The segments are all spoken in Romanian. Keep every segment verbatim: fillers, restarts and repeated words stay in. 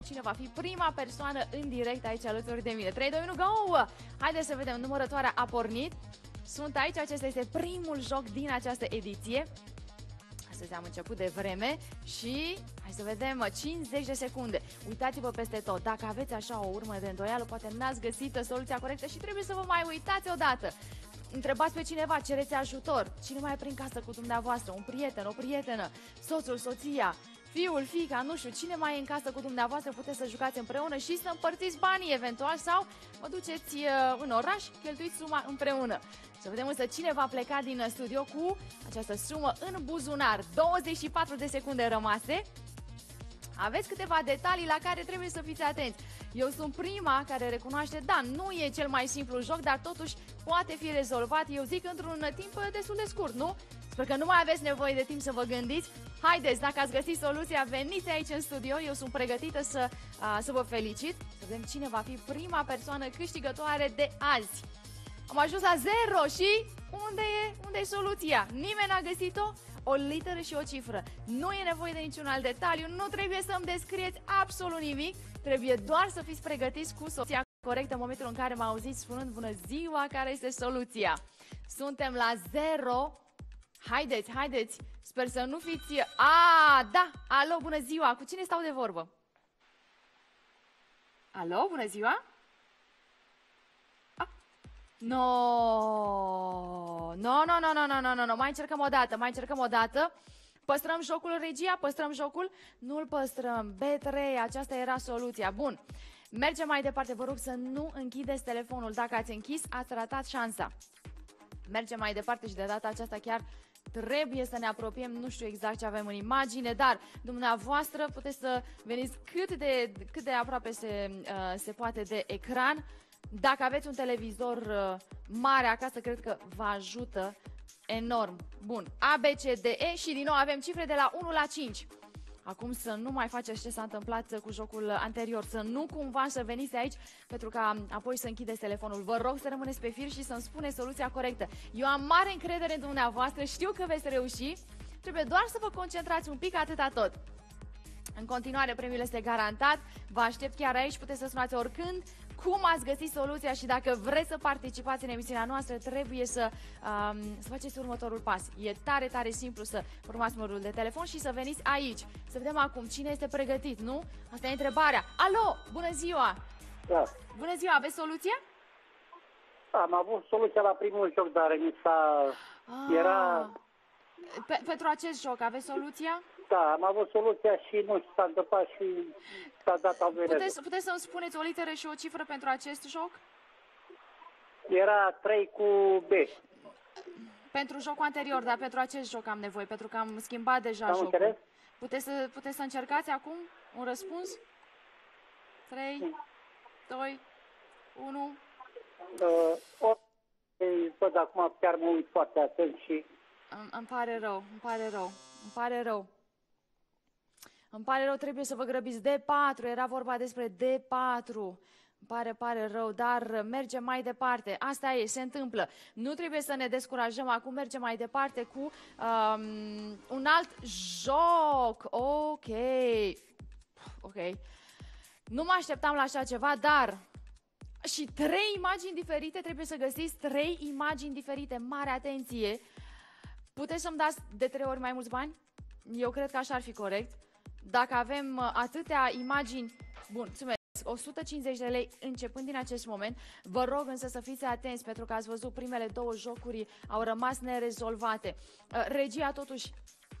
cine va fi prima persoană în direct aici alături de mine. trei, doi, unu, go! Haideți să vedem, numărătoarea a pornit. Sunt aici, acesta este primul joc din această ediție. Astăzi am început de vreme și hai să vedem, cincizeci de secunde. Uitați-vă peste tot, dacă aveți așa o urmă de îndoială, poate n-ați găsit soluția corectă și trebuie să vă mai uitați odată. Întrebați pe cineva, cereți ajutor. Cine mai e prin casă cu dumneavoastră? Un prieten, o prietenă, soțul, soția, fiul, fiica, nu știu, cine mai e în casă cu dumneavoastră, puteți să jucați împreună și să împărțiți banii eventual sau vă duceți uh, în oraș, cheltuiți suma împreună. Să vedem însă cine va pleca din studio cu această sumă în buzunar. douăzeci și patru de secunde rămase. Aveți câteva detalii la care trebuie să fiți atenți. Eu sunt prima care recunoaște, da, nu e cel mai simplu joc, dar totuși poate fi rezolvat, eu zic, într-un timp destul de scurt, nu? Sper că nu mai aveți nevoie de timp să vă gândiți. Haideți, dacă ați găsit soluția, veniți aici în studio, eu sunt pregătită să, a, să vă felicit. Să vedem cine va fi prima persoană câștigătoare de azi. Am ajuns la zero și unde e, unde e soluția? Nimeni n-a găsit-o? O literă și o cifră. Nu e nevoie de niciun alt detaliu, nu trebuie să-mi descrieți absolut nimic. Trebuie doar să fiți pregătiți cu soluția corectă în momentul în care mă auziți spunând bună ziua, care este soluția. Suntem la zero. Haideți, haideți. Sper să nu fiți... A, da, alo, bună ziua. Cu cine stau de vorbă? Alo, bună ziua? No, no, no, no, no, no, no, no, no. Mai încercăm o dată, mai încercăm o dată. Păstrăm jocul, regia? Păstrăm jocul? Nu-l păstrăm. B trei, aceasta era soluția. Bun. Mergem mai departe. Vă rog să nu închideți telefonul. Dacă ați închis, ați ratat șansa. Mergem mai departe și de data aceasta chiar trebuie să ne apropiem. Nu știu exact ce avem în imagine, dar dumneavoastră puteți să veniți cât de, cât de aproape se, uh, se poate de ecran. Dacă aveți un televizor uh, mare acasă, cred că vă ajută enorm. Bun, A, B, C, D, E și din nou avem cifre de la unu la cinci. Acum să nu mai faceți ce s-a întâmplat cu jocul anterior, să nu cumva să veniți aici pentru ca apoi să închideți telefonul. Vă rog să rămâneți pe fir și să-mi spuneți soluția corectă. Eu am mare încredere în dumneavoastră, știu că veți reuși, trebuie doar să vă concentrați un pic, atâta tot. În continuare, premiul este garantat, vă aștept chiar aici, puteți să sunați oricând. Cum ați găsit soluția și dacă vreți să participați în emisiunea noastră, trebuie să, um, să faceți următorul pas. E tare, tare simplu să urmați numărul de telefon și să veniți aici. Să vedem acum cine este pregătit, nu? Asta e întrebarea. Alo, bună ziua! Da. Bună ziua, aveți soluția? Am avut soluția la primul joc, dar mi s-a... Ah, era... Pe, pentru acest joc aveți soluția? Da, am avut soluția și nu știu, s-a întâmplat și s-a dat averezul. Puteți, puteți să-mi spuneți o literă și o cifră pentru acest joc? Era trei cu B. Pentru jocul anterior, dar pentru acest joc am nevoie, pentru că am schimbat deja Am jocul. înțeles? Puteți să, puteți să încercați acum un răspuns? trei, doi, unu... Uh, o, văd acum, chiar mă uit foarte atent și... Îmi, îmi pare rău, îmi pare rău, îmi pare rău. Îmi pare rău, trebuie să vă grăbiți. D patru, era vorba despre D patru. Îmi pare, pare rău, dar mergem mai departe. Asta e, se întâmplă. Nu trebuie să ne descurajăm acum, mergem mai departe cu um, un alt joc. Ok. Ok. Nu mă așteptam la așa ceva, dar... Și trei imagini diferite, trebuie să găsiți trei imagini diferite. Mare atenție! Puteți să-mi dați de trei ori mai mulți bani? Eu cred că așa ar fi corect. Dacă avem atâtea imagini... Bun, mulțumesc. o sută cincizeci de lei începând din acest moment. Vă rog însă să fiți atenți pentru că ați văzut primele două jocuri au rămas nerezolvate. Regia totuși...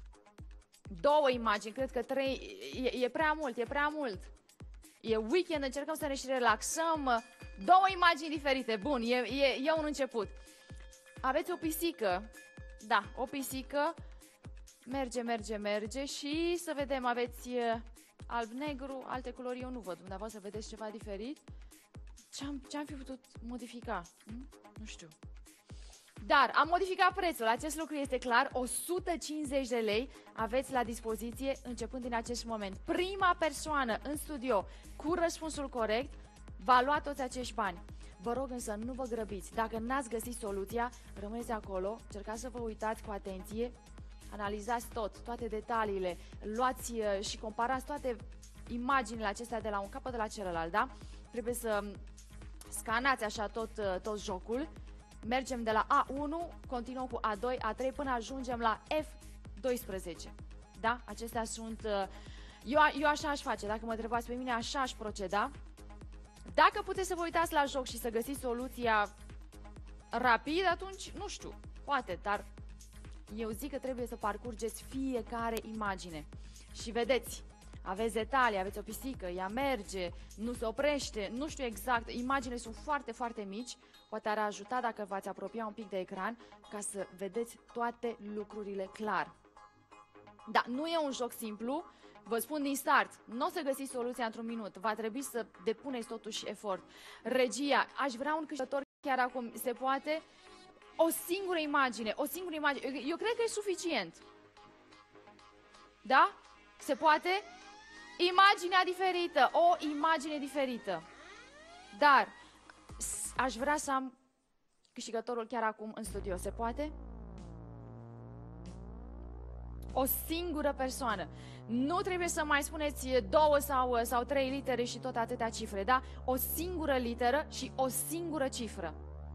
Două imagini, cred că trei... E, e prea mult, e prea mult. E weekend, încercăm să ne și relaxăm. Două imagini diferite. Bun, e, e, e un început. Aveți o pisică. Da, o pisică. Merge, merge, merge. Și să vedem, aveți alb-negru, alte culori eu nu văd. Dumneavoastră vedeți ceva diferit? Ce-am ce-am fi putut modifica? Hm? Nu știu. Dar am modificat prețul, acest lucru este clar, o sută cincizeci de lei aveți la dispoziție începând din acest moment. Prima persoană în studio cu răspunsul corect va lua toți acești bani. Vă rog însă nu vă grăbiți, dacă n-ați găsit soluția, rămâneți acolo, încercați să vă uitați cu atenție, analizați tot, toate detaliile, luați și comparați toate imaginile acestea de la un capăt de la celălalt, da? Trebuie să scanați așa tot, tot jocul. Mergem de la A unu, continuăm cu A doi, A trei până ajungem la F doisprezece. Da? Acestea sunt... Eu, eu așa aș face, dacă mă întrebați pe mine, așa aș proceda. Dacă puteți să vă uitați la joc și să găsiți soluția rapid, atunci, nu știu, poate, dar eu zic că trebuie să parcurgeți fiecare imagine. Și vedeți, aveți detalii, aveți o pisică, ea merge, nu se oprește, nu știu exact, imaginile sunt foarte, foarte mici. Poate ar ajuta dacă v-ați apropia un pic de ecran ca să vedeți toate lucrurile clar. Da, nu e un joc simplu, vă spun din start, nu o să găsiți soluția într-un minut, va trebui să depuneți totuși efort. Regia, aș vrea un câștigător chiar acum, se poate? O singură imagine, o singură imagine, eu cred că e suficient. Da? Se poate? Imaginea diferită, o imagine diferită. Dar aș vrea să am câștigătorul chiar acum în studio, se poate? O singură persoană. Nu trebuie să mai spuneți două sau, sau trei litere și tot atâtea cifre, da? O singură literă și o singură cifră.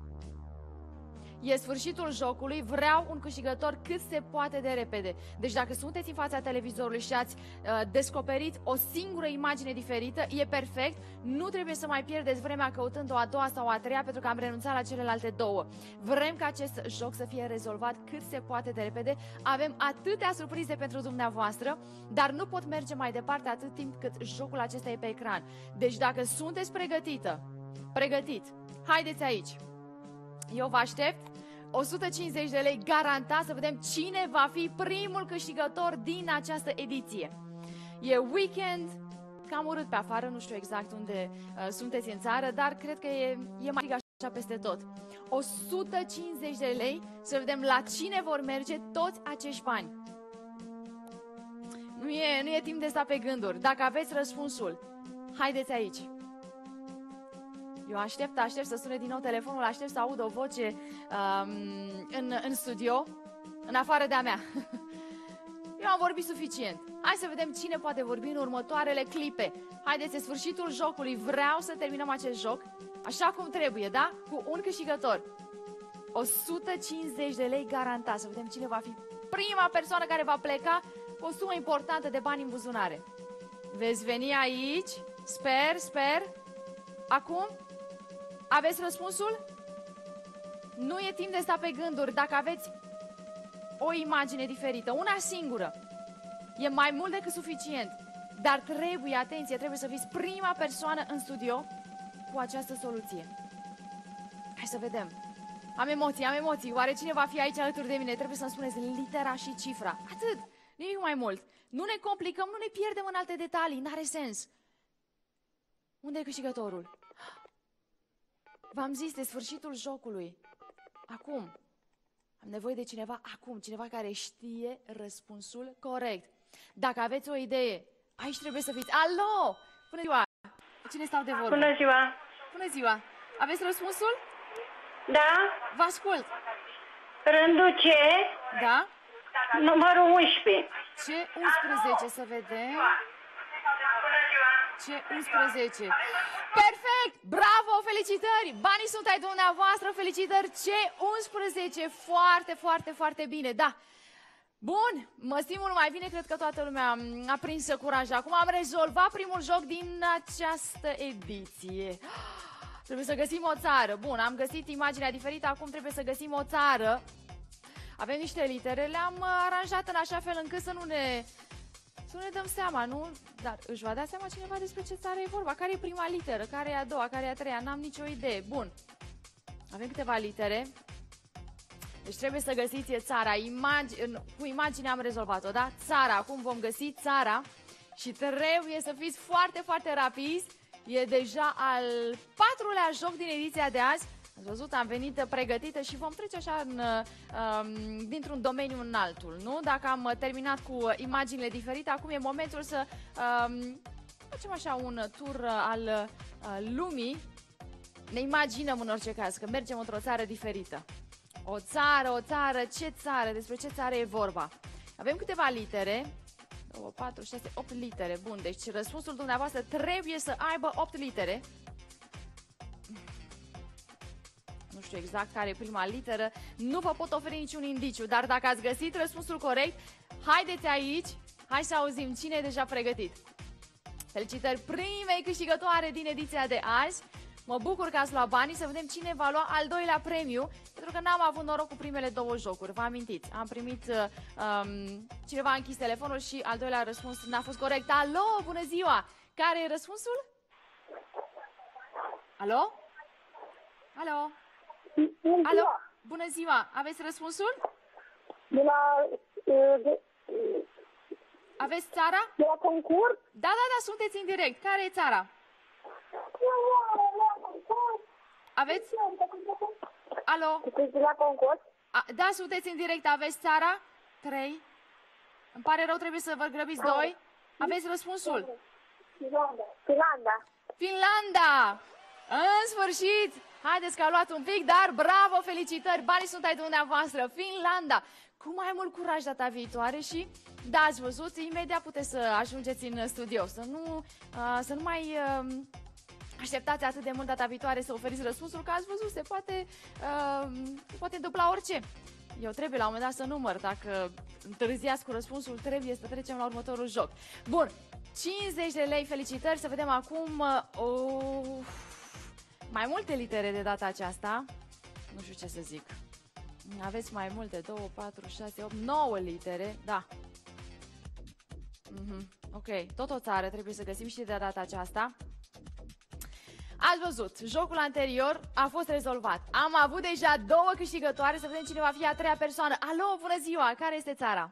E sfârșitul jocului, vreau un câștigător cât se poate de repede. Deci dacă sunteți în fața televizorului și ați uh, descoperit o singură imagine diferită, e perfect, nu trebuie să mai pierdeți vremea căutând o a doua sau a treia pentru că am renunțat la celelalte două. Vrem ca acest joc să fie rezolvat cât se poate de repede, avem atâtea surprize pentru dumneavoastră, dar nu pot merge mai departe atât timp cât jocul acesta e pe ecran. Deci dacă sunteți pregătită, pregătit, haideți aici. Eu vă aștept, o sută cincizeci de lei garantat, să vedem cine va fi primul câștigător din această ediție. E weekend, cam urât pe afară, nu știu exact unde uh, sunteți în țară, dar cred că e, e mai așa peste tot. o sută cincizeci de lei, să vedem la cine vor merge toți acești bani. Nu e, nu e timp de sta pe gânduri. Dacă aveți răspunsul, haideți aici. Eu aștept, aștept să sune din nou telefonul, aștept să aud o voce um, în, în studio, în afară de-a mea. Eu am vorbit suficient. Hai să vedem cine poate vorbi în următoarele clipe. Haideți, e sfârșitul jocului, vreau să terminăm acest joc așa cum trebuie, da? Cu un câștigător. o sută cincizeci de lei garantat, să vedem cine va fi prima persoană care va pleca cu o sumă importantă de bani în buzunare. Veți veni aici, sper, sper. Acum? Aveți răspunsul? Nu e timp de sta pe gânduri. Dacă aveți o imagine diferită, una singură, e mai mult decât suficient. Dar trebuie, atenție, trebuie să fiți prima persoană în studio cu această soluție. Hai să vedem. Am emoții, am emoții. Oare cine va fi aici alături de mine? Trebuie să-mi spuneți litera și cifra. Atât, nimic mai mult. Nu ne complicăm, nu ne pierdem în alte detalii, n-are sens. Unde e câștigătorul? V-am zis, de sfârșitul jocului. Acum. Am nevoie de cineva acum, cineva care știe răspunsul corect. Dacă aveți o idee, aici trebuie să fiți. Alo! Bună ziua! Cu cine stau de vorbă? Bună ziua! Bună ziua! Aveți răspunsul? Da? Vă ascult! Rândul C, Da? numărul unsprezece. Ce unsprezece, să vedem. Ce unsprezece. Perfect! Bravo! Felicitări! Banii sunt ai dumneavoastră, felicitări! Ce unsprezece! Foarte, foarte, foarte bine, da! Bun, mă simt mult mai bine, cred că toată lumea a prins curaj. Acum am rezolvat primul joc din această ediție. Trebuie să găsim o țară. Bun, am găsit imaginea diferită, acum trebuie să găsim o țară. Avem niște litere, le-am aranjat în așa fel încât să nu ne... Să nu ne dăm seama, nu? Dar își va da seama cineva despre ce țară e vorba. Care e prima literă? Care e a doua? Care e a treia? N-am nicio idee. Bun. Avem câteva litere. Deci trebuie să găsiți țara. Imagi... Cu imagine am rezolvat-o, da? Țara. Acum vom găsi țara. Și trebuie să fiți foarte, foarte rapizi. E deja al patrulea joc din ediția de azi. Ați văzut, am venit pregătită și vom trece așa în, um, dintr-un domeniu în altul, nu? Dacă am terminat cu imaginile diferite, acum e momentul să um, facem așa un tur al uh, lumii. Ne imaginăm în orice caz că mergem într-o țară diferită. O țară, o țară, ce țară, despre ce țară e vorba? Avem câteva litere, doi, patru, șase, opt litere. Bun, deci răspunsul dumneavoastră trebuie să aibă opt litere. Nu știu exact care e prima literă, nu vă pot oferi niciun indiciu, dar dacă ați găsit răspunsul corect, haideți aici, hai să auzim cine e deja pregătit. Felicitări primei câștigătoare din ediția de azi. Mă bucur că ați luat banii, să vedem cine va lua al doilea premiu, pentru că n-am avut noroc cu primele două jocuri, vă amintiți. Am primit, um, cineva a închis telefonul și al doilea răspuns n-a fost corect. Alo, bună ziua! Care e răspunsul? Alo? Alo? Alo? Bună ziua! Aveți răspunsul? De la... De, Aveți țara? de la concurs? Da, da, da, sunteți în direct. Care e țara? Aveți? Alo? Sunteți de la concurs? A, da, sunteți în direct. Aveți țara? trei. Îmi pare rău, trebuie să vă grăbiți. doi. Aveți răspunsul? Finlanda. Finlanda. Finlanda! În sfârșit! Haideți că a luat un pic, dar bravo, felicitări! Banii sunt ai dumneavoastră. Finlanda! Cu mai mult curaj data viitoare și, da, ați văzut, imediat puteți să ajungeți în studio. Să nu, uh, să nu mai uh, așteptați atât de mult data viitoare să oferiți răspunsul, că ați văzut, se poate, uh, se poate întâmpla orice. Eu trebuie la un moment dat să număr. Dacă întârziați cu răspunsul, trebuie să trecem la următorul joc. Bun, cincizeci de lei, felicitări. Să vedem acum uh, uh, mai multe litere de data aceasta. Nu știu ce să zic. Aveți mai multe, doi, patru, șase, opt, nouă litere, da. Mm-hmm. Ok, tot o țară trebuie să găsim și de data aceasta. Ați văzut, jocul anterior a fost rezolvat. Am avut deja două câștigătoare, să vedem cine va fi a treia persoană. Alo, bună ziua, care este țara?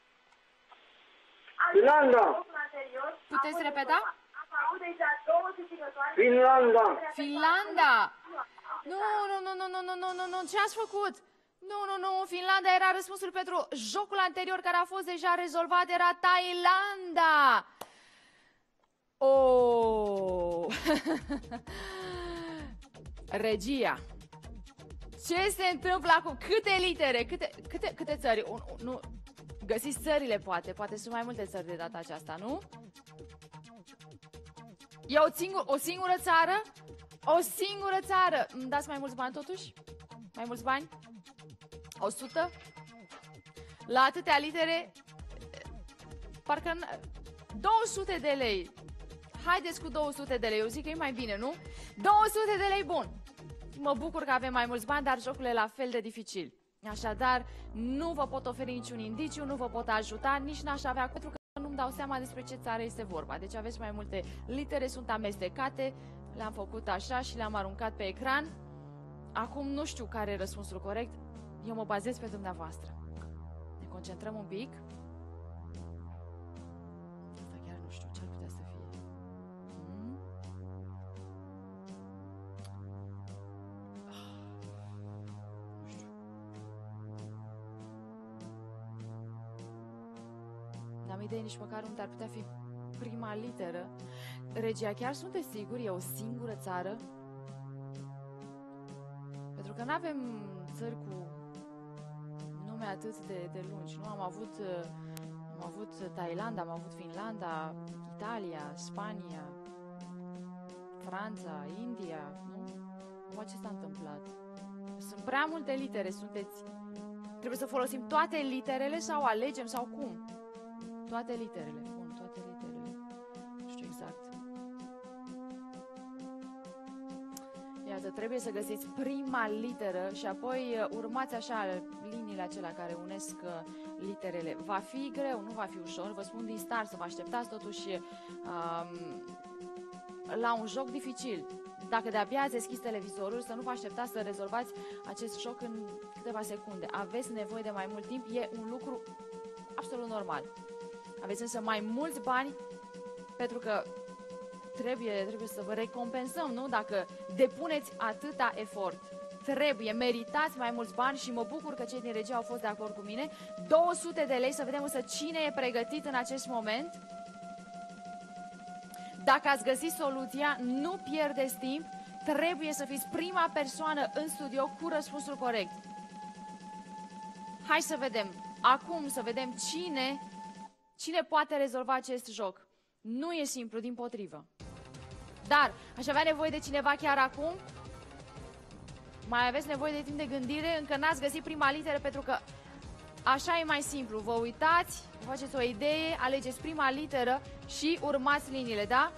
Finlanda. Puteți repeta? Finlanda. Finlanda! Nu, nu, nu, nu, nu, nu, nu, nu, nu, ce ați făcut? Nu, nu, nu, Finlanda era răspunsul pentru jocul anterior care a fost deja rezolvat, era Thailanda! Oh! Regia! Ce se întâmplă acum? Câte litere? Câte, câte, câte țări? Un, un, nu. Găsiți țările, poate. Poate sunt mai multe țări de data aceasta, nu? E o, singur, o singură țară? O singură țară! Îmi dați mai mulți bani totuși? Mai mulți bani? o sută? La atâtea litere, parcă două sute de lei. Haideți cu două sute de lei, eu zic că e mai bine, nu? două sute de lei, bun. Mă bucur că avem mai mulți bani, dar jocul e la fel de dificil. Așadar, nu vă pot oferi niciun indiciu, nu vă pot ajuta, nici n-aș avea, pentru că nu-mi dau seama despre ce țară este vorba. Deci aveți mai multe litere, sunt amestecate, le-am făcut așa și le-am aruncat pe ecran. Acum nu știu care e răspunsul corect. Eu mă bazez pe dumneavoastră. Ne concentrăm un pic. Asta chiar nu știu ce ar putea să fie. Hmm? Nu știu. N-am idee nici măcar unde ar putea fi prima literă. Regia, chiar sunteți siguri? E o singură țară? Pentru că nu avem țări cu nume atât de, de lungi. Nu am avut, am avut Thailanda, am avut Finlanda, Italia, Spania, Franța, India, nu? Cum ce s-a întâmplat? Sunt prea multe litere, sunteți... Trebuie să folosim toate literele sau alegem sau cum? Toate literele, bun, toate literele. Nu știu exact. Iată, trebuie să găsiți prima literă și apoi urmați așa liniile acelea care unesc literele. Va fi greu, nu va fi ușor, vă spun din start să vă așteptați totuși um, la un joc dificil. Dacă de-abia ați deschis televizorul, să nu vă așteptați să rezolvați acest joc în câteva secunde. Aveți nevoie de mai mult timp, e un lucru absolut normal. Aveți însă mai mulți bani pentru că Trebuie, trebuie să vă recompensăm, nu? Dacă depuneți atâta efort. Trebuie, meritați mai mulți bani și mă bucur că cei din regie au fost de acord cu mine. două sute de lei, să vedem însă cine e pregătit în acest moment. Dacă ați găsit soluția, nu pierdeți timp. Trebuie să fiți prima persoană în studio cu răspunsul corect. Hai să vedem. Acum să vedem cine, Cine poate rezolva acest joc? Nu e simplu, dimpotrivă. Dar aș avea nevoie de cineva chiar acum? Mai aveți nevoie de timp de gândire? Încă n-ați găsit prima literă, pentru că așa e mai simplu. Vă uitați, faceți o idee, alegeți prima literă și urmați liniile, da?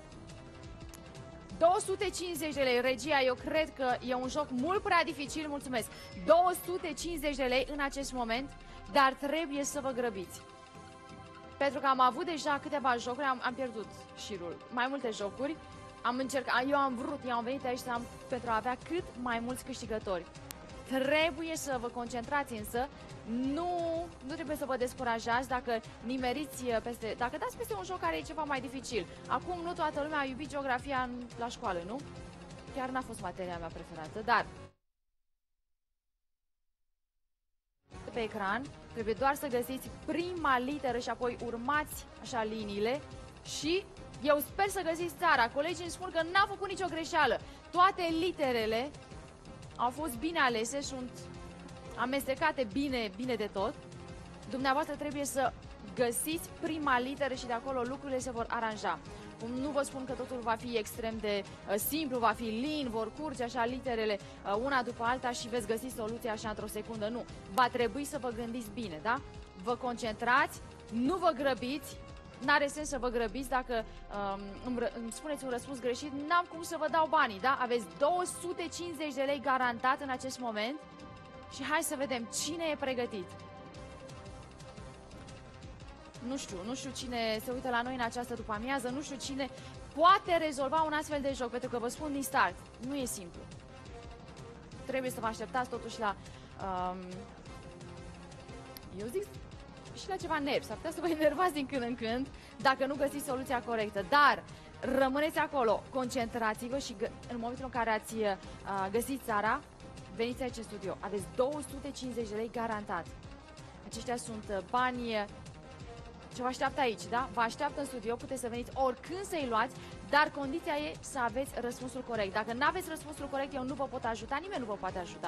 două sute cincizeci de lei, regia, eu cred că e un joc mult prea dificil, mulțumesc. două sute cincizeci de lei în acest moment, dar trebuie să vă grăbiți. Pentru că am avut deja câteva jocuri, am, am pierdut șirul, mai multe jocuri. Am încercat, eu am vrut, eu am venit aici să am, pentru a avea cât mai mulți câștigători. Trebuie să vă concentrați însă, nu, nu trebuie să vă descurajați dacă nimeriți peste, dacă dați peste un joc care e ceva mai dificil. Acum nu toată lumea a iubit geografia în, la școală, nu? Chiar n-a fost materia mea preferată, dar pe ecran trebuie doar să găsiți prima literă și apoi urmați așa liniile și eu sper să găsiți țara. Colegii îmi spun că n-a făcut nicio greșeală. Toate literele au fost bine alese, sunt amestecate bine, bine de tot. Dumneavoastră trebuie să găsiți prima literă și de acolo lucrurile se vor aranja. Nu vă spun că totul va fi extrem de uh, simplu, va fi lin, vor curge așa literele uh, una după alta și veți găsi soluția așa într-o secundă. Nu, va trebui să vă gândiți bine, da? Vă concentrați, nu vă grăbiți. N-are sens să vă grăbiți dacă um, îmi, îmi spuneți un răspuns greșit, n-am cum să vă dau banii, da? Aveți două sute cincizeci de lei garantat în acest moment și hai să vedem cine e pregătit. Nu știu, nu știu cine se uită la noi în această după-amiază, nu știu cine poate rezolva un astfel de joc, pentru că vă spun din start, nu e simplu. Trebuie să vă așteptați totuși la, um, eu zic, și la ceva nervi. S-ar putea să vă enervați din când în când dacă nu găsiți soluția corectă, dar rămâneți acolo, concentrați-vă și în momentul în care ați uh, găsit țara, veniți aici în studio. Aveți două sute cincizeci de lei garantat. Aceștia sunt uh, bani ce vă așteaptă aici, da? Vă așteaptă în studio, puteți să veniți oricând să-i luați, dar condiția e să aveți răspunsul corect. Dacă nu aveți răspunsul corect, eu nu vă pot ajuta, nimeni nu vă poate ajuta.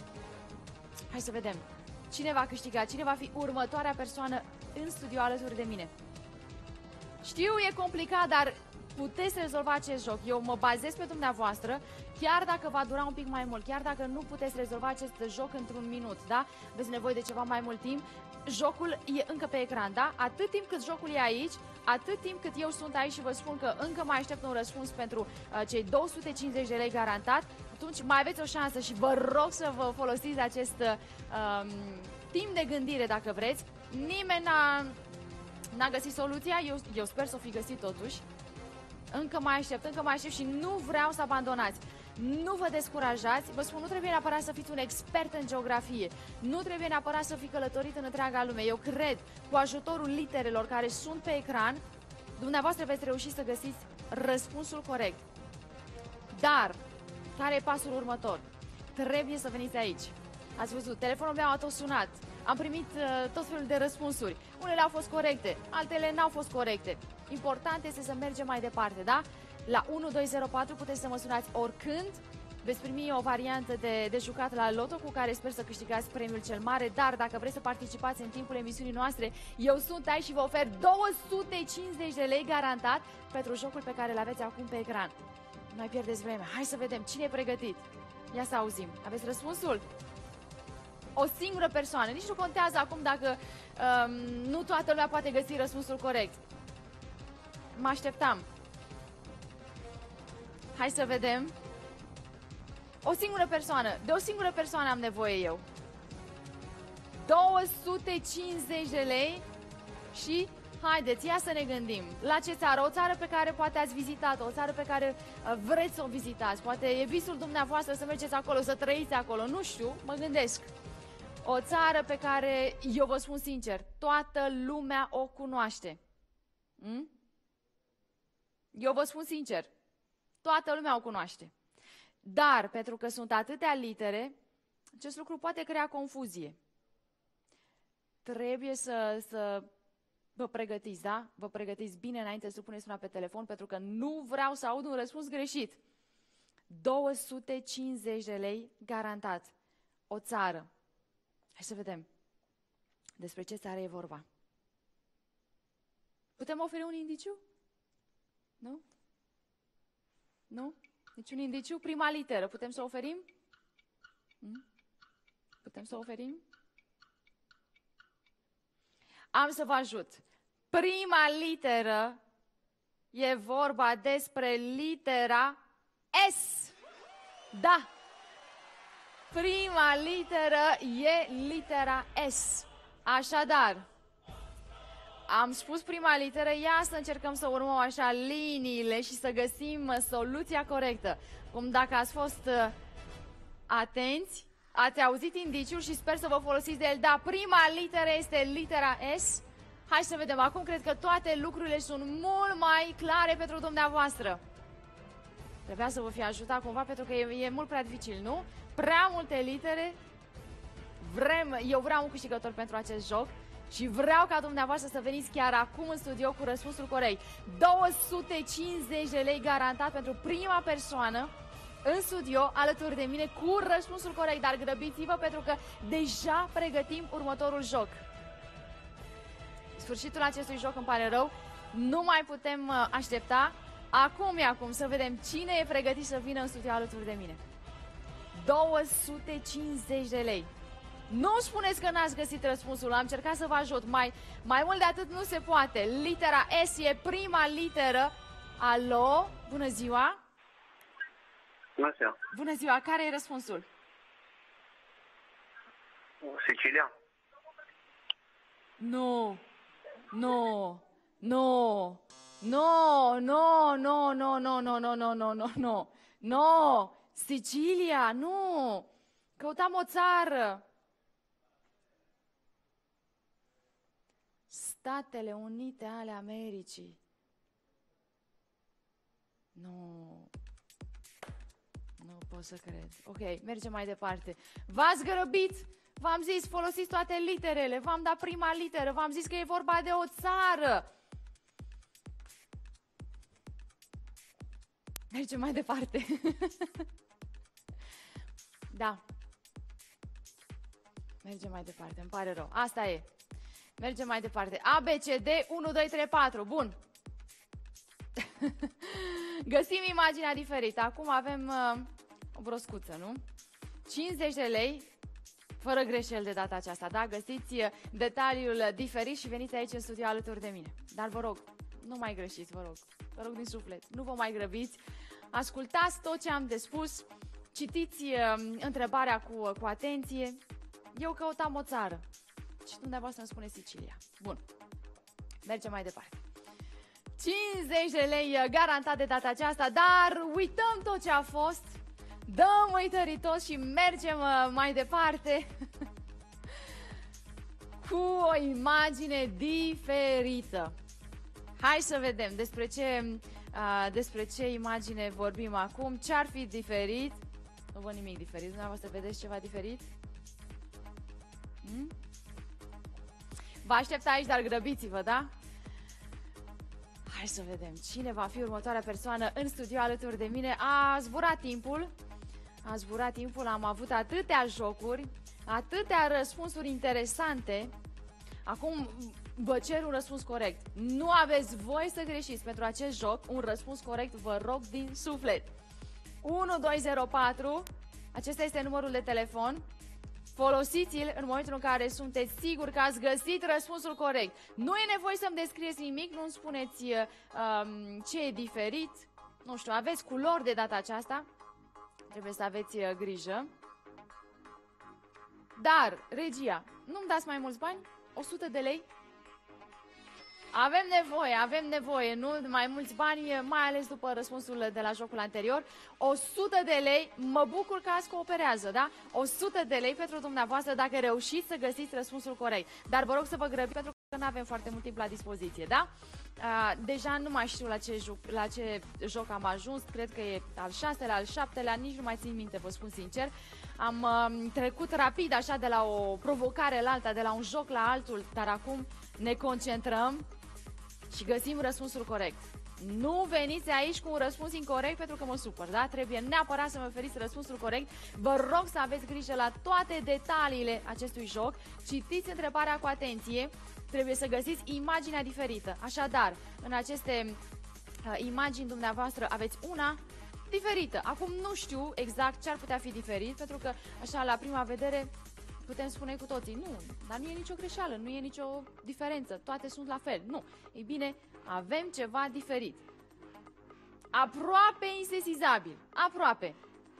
Hai să vedem. Cine va câștiga? Cine va fi următoarea persoană în studio alături de mine? Știu, e complicat, dar puteți rezolva acest joc. Eu mă bazez pe dumneavoastră, chiar dacă va dura un pic mai mult, chiar dacă nu puteți rezolva acest joc într-un minut, da? Aveți nevoie de ceva mai mult timp. Jocul e încă pe ecran, da? Atât timp cât jocul e aici, atât timp cât eu sunt aici și vă spun că încă mai aștept un răspuns pentru uh, cei două sute cincizeci de lei garantat, atunci mai aveți o șansă și vă rog să vă folosiți acest uh, timp de gândire dacă vreți. Nimeni n-a, n-a găsit soluția, eu, eu sper să o fi găsit totuși. Încă mai aștept, încă mai aștept și nu vreau să abandonați. Nu vă descurajați, vă spun, nu trebuie neapărat să fiți un expert în geografie, nu trebuie neapărat să fi călătorit în întreaga lume. Eu cred, cu ajutorul literelor care sunt pe ecran, dumneavoastră veți reuși să găsiți răspunsul corect. Dar, care e pasul următor? Trebuie să veniți aici. Ați văzut, telefonul meu a tot sunat, am primit uh, tot felul de răspunsuri. Unele au fost corecte, altele n-au fost corecte. Important este să mergem mai departe, da? La unu doi zero patru puteți să mă sunați oricând. Veți primi o variantă de, de jucat la loto cu care sper să câștigați premiul cel mare. Dar dacă vreți să participați în timpul emisiunii noastre, eu sunt aici și vă ofer două sute cincizeci de lei garantat pentru jocul pe care îl aveți acum pe ecran. Nu mai pierdeți vremea. Hai să vedem cine e pregătit. Ia să auzim. Aveți răspunsul? O singură persoană. Nici nu contează acum dacă um, nu toată lumea poate găsi răspunsul corect. Mă așteptam. Hai să vedem. O singură persoană. De o singură persoană am nevoie eu. două sute cincizeci de lei și haideți, ia să ne gândim. La ce țară? O țară pe care poate ați vizitat-o, o țară pe care uh, vreți să o vizitați. Poate e visul dumneavoastră să mergeți acolo, să trăiți acolo. Nu știu, mă gândesc. O țară pe care, eu vă spun sincer, toată lumea o cunoaște. Hm? Eu vă spun sincer, toată lumea o cunoaște. Dar, pentru că sunt atâtea litere, acest lucru poate crea confuzie. Trebuie să, să vă pregătiți, da? Vă pregătiți bine înainte să puneți una pe telefon, pentru că nu vreau să aud un răspuns greșit. două sute cincizeci de lei garantat. O țară. Hai să vedem despre ce țară e vorba. Putem oferi un indiciu? Nu? Nu? Niciun indiciu? Prima literă. Putem să o oferim? Hmm? Putem să o oferim? Am să vă ajut. Prima literă e vorba despre litera S. Da. Prima literă e litera S. Așadar, am spus prima literă, ia să încercăm să urmăm așa liniile și să găsim soluția corectă. Cum dacă ați fost uh, atenți, ați auzit indiciul și sper să vă folosiți de el. Da, prima literă este litera S. Hai să vedem. Acum cred că toate lucrurile sunt mult mai clare pentru dumneavoastră. Trebuia să vă fie ajutat cumva pentru că e, e mult prea dificil, nu? Prea multe litere. Vrem, eu vreau un câștigător pentru acest joc și vreau ca dumneavoastră să veniți chiar acum în studio cu răspunsul corect. două sute cincizeci de lei garantat pentru prima persoană în studio alături de mine cu răspunsul corect, dar grăbiți-vă pentru că deja pregătim următorul joc. Sfârșitul acestui joc, îmi pare rău, nu mai putem aștepta. Acum e acum să vedem cine e pregătit să vină în studio alături de mine. două sute cincizeci de lei. Nu spuneți că n-ați găsit răspunsul, am încercat să vă ajut. Mai, mai mult de atât nu se poate. Litera S e prima literă. Alo, bună ziua! Bună ziua! Bună ziua, care e răspunsul? Sicilia? Nu, nu, nu, nu, nu, nu, nu, nu, nu, nu, nu, nu, nu, nu, nu, Sicilia, nu, căutam o țară. Statele Unite ale Americii. Nu, nu pot să cred. Ok, mergem mai departe. V-ați grăbit? V-am zis, folosiți toate literele, v-am dat prima literă, v-am zis că e vorba de o țară. Mergem mai departe. Da. Mergem mai departe, îmi pare rău. Asta e. Mergem mai departe. A, B, C, D, unu, doi, trei, patru. Bun. Găsim imaginea diferită. Acum avem uh, o broscuță, nu? cincizeci de lei, fără greșeli de data aceasta, da? Găsiți detaliul diferit și veniți aici în studio alături de mine. Dar vă rog, nu mai greșiți, vă rog. Vă rog din suflet, nu vă mai grăbiți. Ascultați tot ce am de spus, citiți uh, întrebarea cu, cu atenție. Eu căutam o țară și dumneavoastră îmi spune Sicilia. Bun, mergem mai departe. cincizeci de lei garantat de data aceasta, dar uităm tot ce a fost. Dăm uitării toți și mergem uh, mai departe cu o imagine diferită. Hai să vedem despre ce, uh, despre ce imagine vorbim acum. Ce ar fi diferit? Nu văd nimic diferit. Dumneavoastră vedeți ceva diferit? Hmm? Vă aștept aici, dar grăbiți-vă, da? Hai să vedem cine va fi următoarea persoană în studio alături de mine. A zburat timpul. A zburat timpul, am avut atâtea jocuri, atâtea răspunsuri interesante. Acum vă cer un răspuns corect. Nu aveți voie să greșiți pentru acest joc. Un răspuns corect, vă rog din suflet. unu doi zero patru, acesta este numărul de telefon. Folosiți-l în momentul în care sunteți siguri că ați găsit răspunsul corect. Nu e nevoie să-mi descrieți nimic, nu-mi spuneți um, ce e diferit. Nu știu, aveți culori de data aceasta. Trebuie să aveți uh, grijă. Dar, regia, nu-mi dați mai mulți bani? o sută de lei? Avem nevoie, avem nevoie, nu mai mulți bani, mai ales după răspunsul de la jocul anterior. o sută de lei, mă bucur că azi cooperează, da? o sută de lei pentru dumneavoastră dacă reușiți să găsiți răspunsul corect. Dar vă rog să vă grăbiți pentru că nu avem foarte mult timp la dispoziție, da? Uh, deja nu mai știu la ce, joc, la ce joc am ajuns, cred că e al șaselea, al șaptelea, nici nu mai țin minte, vă spun sincer. Am uh, trecut rapid așa de la o provocare la alta, de la un joc la altul, dar acum ne concentrăm și găsim răspunsul corect. Nu veniți aici cu un răspuns incorect pentru că mă supăr, da? Trebuie neapărat să-mi oferiți răspunsul corect. Vă rog să aveți grijă la toate detaliile acestui joc. Citiți întrebarea cu atenție. Trebuie să găsiți imaginea diferită. Așadar, în aceste uh, imagini dumneavoastră aveți una diferită. Acum nu știu exact ce ar putea fi diferit, pentru că așa la prima vedere putem spune cu toții, nu, dar nu e nicio greșeală, nu e nicio diferență, toate sunt la fel. Nu. Ei bine, avem ceva diferit. Aproape insesizabil. Aproape.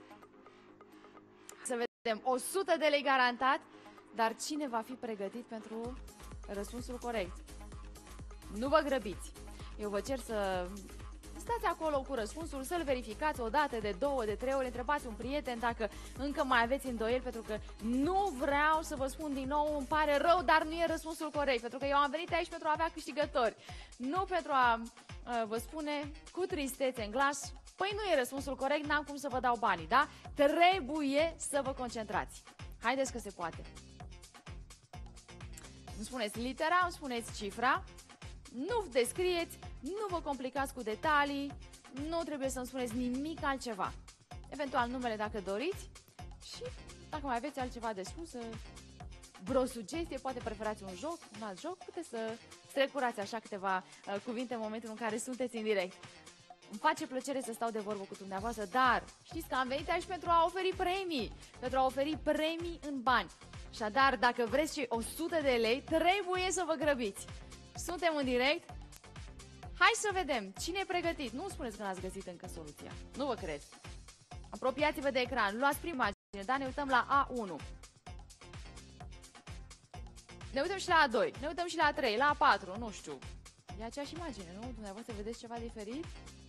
Să vedem, o sută de lei garantat, dar cine va fi pregătit pentru răspunsul corect? Nu vă grăbiți. Eu vă cer să stați acolo cu răspunsul, să-l verificați o dată, de două, de trei ori, întrebați un prieten dacă încă mai aveți îndoieli, pentru că nu vreau să vă spun din nou, îmi pare rău, dar nu e răspunsul corect, pentru că eu am venit aici pentru a avea câștigători, nu pentru a, a vă spune cu tristețe în glas, păi nu e răspunsul corect, n-am cum să vă dau banii, da? Trebuie să vă concentrați. Haideți că se poate. Îmi spuneți litera, îmi spuneți cifra, nu descrieți, nu vă complicați cu detalii, nu trebuie să-mi spuneți nimic altceva. Eventual numele dacă doriți și dacă mai aveți altceva de spus, vreo sugestie, poate preferați un joc, un alt joc, puteți să strecurați așa câteva uh, cuvinte în momentul în care sunteți în direct. Îmi face plăcere să stau de vorbă cu dumneavoastră, dar știți că am venit aici pentru a oferi premii, pentru a oferi premii în bani. Așadar, dacă vreți cei o sută de lei, trebuie să vă grăbiți. Suntem în direct. Hai să vedem cine e pregătit. Nu spuneți că n-ați găsit încă soluția. Nu vă cred. Apropiați-vă de ecran. Luați prima imagine, da? Ne uităm la A unu. Ne uităm și la A doi. Ne uităm și la A trei, la A patru. Nu știu. E aceeași imagine, nu? Dumneavoastră vedeți ceva diferit?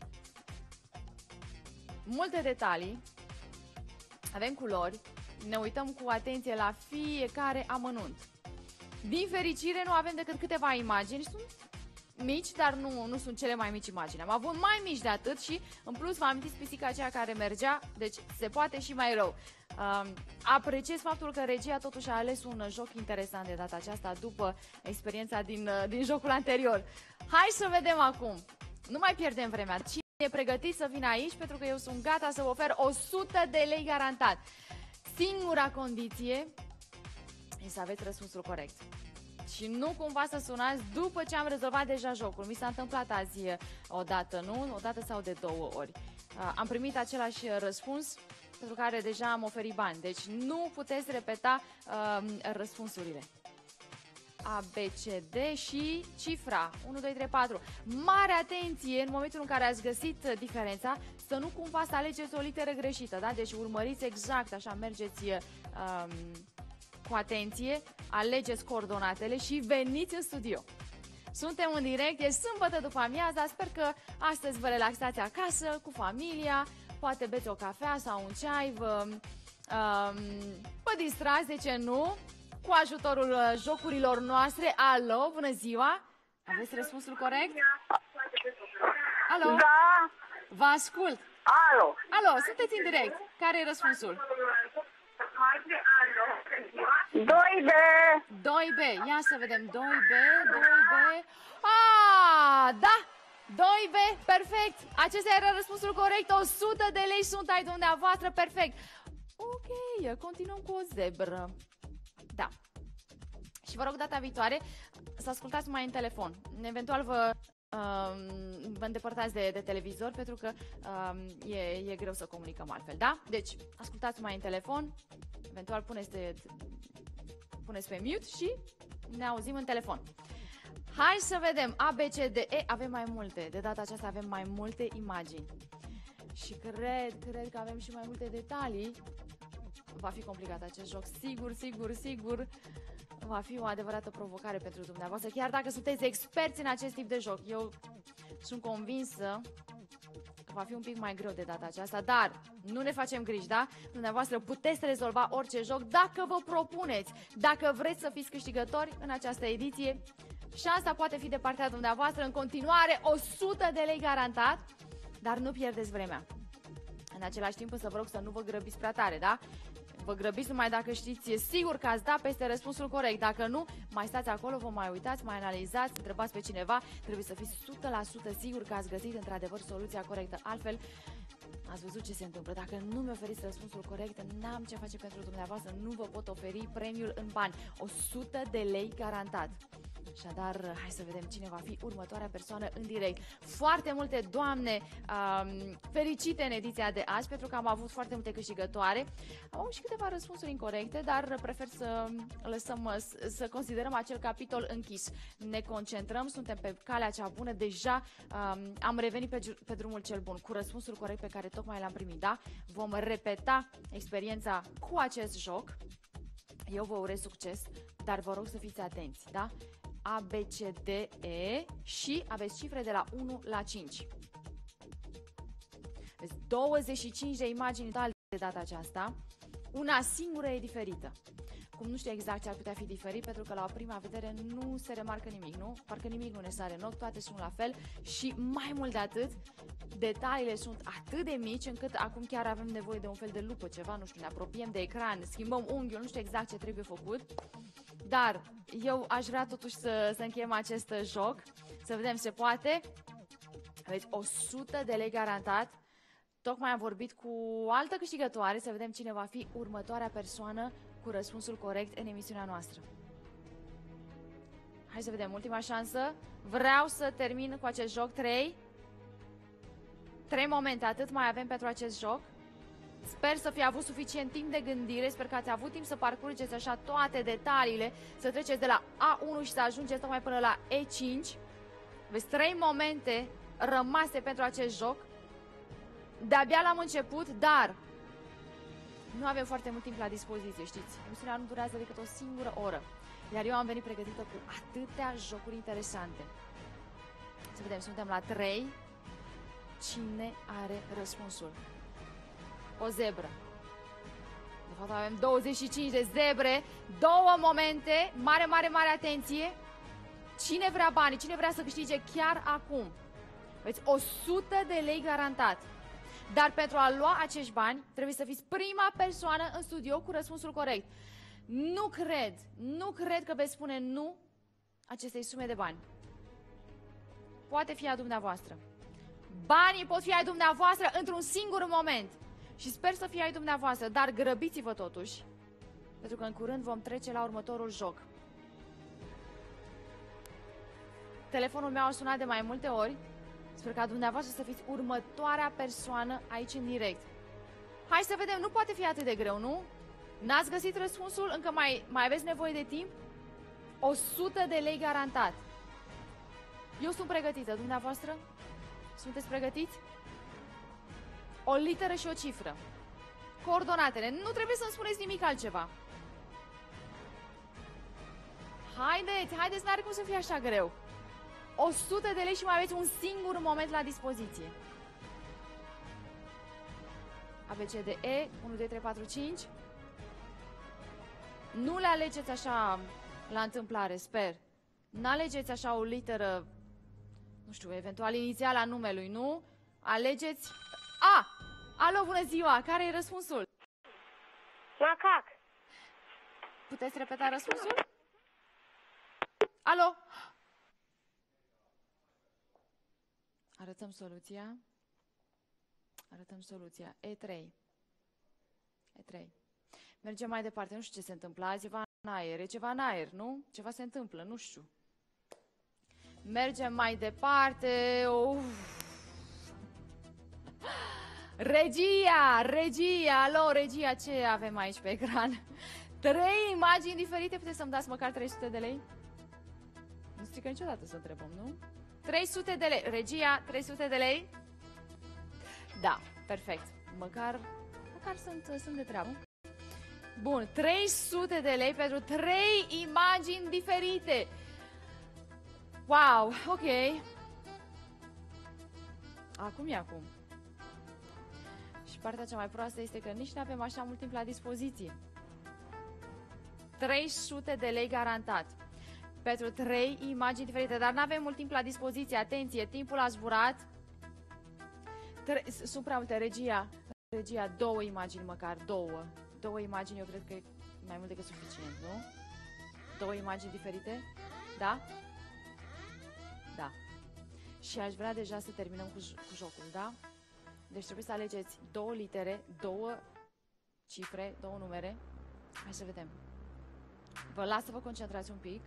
Multe detalii. Avem culori. Ne uităm cu atenție la fiecare amănunt. Din fericire nu avem decât câteva imagini. Sunt mici, dar nu, nu sunt cele mai mici imagini. Am avut mai mici de atât și în plus vă amintiți pisica aceea care mergea, deci se poate și mai rău. Uh, apreciez faptul că regia totuși a ales un joc interesant de data aceasta după experiența din, uh, din jocul anterior. Hai să vedem acum. Nu mai pierdem vremea. Cine e pregătit să vină aici, pentru că eu sunt gata să vă ofer o sută de lei garantat. Singura condiție e să aveți răspunsul corect. Și nu cumva să sunați după ce am rezolvat deja jocul. Mi s-a întâmplat azi o dată, nu? O dată sau de două ori. Uh, am primit același răspuns pentru care deja am oferit bani. Deci nu puteți repeta uh, răspunsurile. A, B, C, D și cifra unu, doi, trei, patru. Mare atenție în momentul în care ați găsit diferența, să nu cumva să alegeți o literă greșită, da? Deci urmăriți exact, așa, mergeți um, cu atenție, alegeți coordonatele și veniți în studio. Suntem în direct, e sâmbătă după amiaza, sper că astăzi vă relaxați acasă, cu familia, poate beți o cafea sau un ceai, vă, um, vă distrați, de ce nu? Cu ajutorul uh, jocurilor noastre. Alo, bună ziua! Aveți răspunsul corect? Alo? Da. Vă ascult! Alo. Alo, sunteți în direct. Care e răspunsul? doi B. doi B. Ia să vedem. doi B, doi B. Ah, da! doi B, perfect! Acesta era răspunsul corect. o sută de lei sunt ai dumneavoastră, perfect. Ok, continuăm cu o zebră. Da. Și vă rog data viitoare să ascultați mai în telefon. Eventual vă, uh, vă îndepărtați de, de televizor, pentru că uh, e, e greu să comunicăm altfel, da? Deci, ascultați mai în telefon, eventual puneți, de, puneți pe mute și ne auzim în telefon. Hai să vedem. A, B, C, D, E. Avem mai multe. De data aceasta avem mai multe imagini. Și cred, cred că avem și mai multe detalii. Va fi complicat acest joc, sigur, sigur, sigur. Va fi o adevărată provocare pentru dumneavoastră, chiar dacă sunteți experți în acest tip de joc. Eu sunt convinsă că va fi un pic mai greu de data aceasta, dar nu ne facem griji, da? Dumneavoastră puteți rezolva orice joc dacă vă propuneți, dacă vreți să fiți câștigători în această ediție. Șansa poate fi de partea dumneavoastră. În continuare, o sută de lei garantat, dar nu pierdeți vremea. În același timp, să vă rog să nu vă grăbiți prea tare, da? Vă grăbiți numai dacă știți, e sigur că ați dat peste răspunsul corect. Dacă nu, mai stați acolo, vă mai uitați, mai analizați, întrebați pe cineva. Trebuie să fiți o sută la sută sigur că ați găsit într-adevăr soluția corectă. Altfel, ați văzut ce se întâmplă. Dacă nu mi oferiți răspunsul corect, n-am ce face pentru dumneavoastră. Nu vă pot oferi premiul în bani. o sută de lei garantat. Așadar, hai să vedem cine va fi următoarea persoană în direct. Foarte multe doamne um, fericite în ediția de azi, pentru că am avut foarte multe câștigătoare. Am avut și câteva răspunsuri incorrecte, dar prefer să lăsăm, să considerăm acel capitol închis. Ne concentrăm, suntem pe calea cea bună, deja um, am revenit pe, pe drumul cel bun, cu răspunsul corect pe care tocmai l-am primit, da? Vom repeta experiența cu acest joc. Eu vă urez succes, dar vă rog să fiți atenți, da? A, B, C, D, E și aveți cifre de la unu la cinci. Aveți douăzeci și cinci de imagini totale de data aceasta. Una singură e diferită. Cum nu știu exact ce ar putea fi diferit, pentru că la o prima vedere nu se remarcă nimic, nu? Parcă nimic nu ne sare în ochi, toate sunt la fel și mai mult de atât, detaliile sunt atât de mici încât acum chiar avem nevoie de un fel de lupă, ceva, nu știu, ne apropiem de ecran, schimbăm unghiul, nu știu exact ce trebuie făcut. Dar eu aș vrea totuși să, să încheiem acest joc, să vedem ce poate. Aveți o sută de lei garantat. Tocmai am vorbit cu o altă câștigătoare, să vedem cine va fi următoarea persoană cu răspunsul corect în emisiunea noastră. Hai să vedem, ultima șansă. Vreau să termin cu acest joc. trei. trei momente, atât mai avem pentru acest joc. Sper să fi avut suficient timp de gândire, sper că ați avut timp să parcurgeți așa toate detaliile, să treceți de la A unu și să ajungeți tocmai până la E cinci. Aveți trei momente rămase pentru acest joc. De-abia l-am început, dar nu avem foarte mult timp la dispoziție, știți? Emisiunea nu durează decât o singură oră, iar eu am venit pregătită cu atâtea jocuri interesante. Să vedem, suntem la trei. Cine are răspunsul? O zebră. De fapt avem douăzeci și cinci de zebre, două momente, mare, mare, mare atenție. Cine vrea banii, cine vrea să câștige chiar acum? Aveți o sută de lei garantat. Dar pentru a lua acești bani, trebuie să fiți prima persoană în studio cu răspunsul corect. Nu cred, nu cred că veți spune nu acestei sume de bani. Poate fi a dumneavoastră. Banii pot fi ai dumneavoastră într-un singur moment. Și sper să fie ai dumneavoastră, dar grăbiți-vă totuși, pentru că în curând vom trece la următorul joc. Telefonul meu a sunat de mai multe ori. Sper ca dumneavoastră să fiți următoarea persoană aici în direct. Hai să vedem, nu poate fi atât de greu, nu? N-ați găsit răspunsul? Încă mai, mai aveți nevoie de timp? o sută de lei garantat. Eu sunt pregătită, dumneavoastră? Sunteți pregătiți? O literă și o cifră. Coordonatele. Nu trebuie să-mi spuneți nimic altceva. Haideți, haideți, n-are cum să fie așa greu. o sută de lei și mai aveți un singur moment la dispoziție. A, B, C, D, E, unu, doi, trei, patru, cinci. Nu le alegeți așa la întâmplare, sper. Nu alegeți așa o literă, nu știu, eventual inițiala numelui, nu? Alegeți... A! Alo, bună ziua! Care e răspunsul? Macac. Puteți repeta răspunsul? Alo? Arătăm soluția. Arătăm soluția. E trei. E trei. Mergem mai departe. Nu știu ce se întâmplă. Azi ceva în aer. E ceva în aer, nu? Ceva se întâmplă, nu știu. Mergem mai departe. Uf. Regia! Regia! Alo, regia, ce avem aici pe ecran? Trei imagini diferite. Puteți să-mi dați măcar trei sute de lei? Nu strică niciodată să întrebăm, nu? trei sute de lei. Regia, trei sute de lei? Da, perfect. Măcar, măcar sunt, sunt de treabă. Bun, trei sute de lei pentru trei imagini diferite. Wow, ok. Acum e acum. Și partea cea mai proastă este că nici nu avem așa mult timp la dispoziție. trei sute de lei garantat. Pentru trei imagini diferite, dar nu avem mult timp la dispoziție. Atenție, timpul a zburat. Tre- Sunt prea multe, regia. Regia, două imagini măcar, două. Două imagini, eu cred că e mai mult decât suficient, nu? Două imagini diferite? Da? Da. Și aș vrea deja să terminăm cu, cu jocul, da? Deci trebuie să alegeți două litere, două cifre, două numere. Hai să vedem. Vă las să vă concentrați un pic.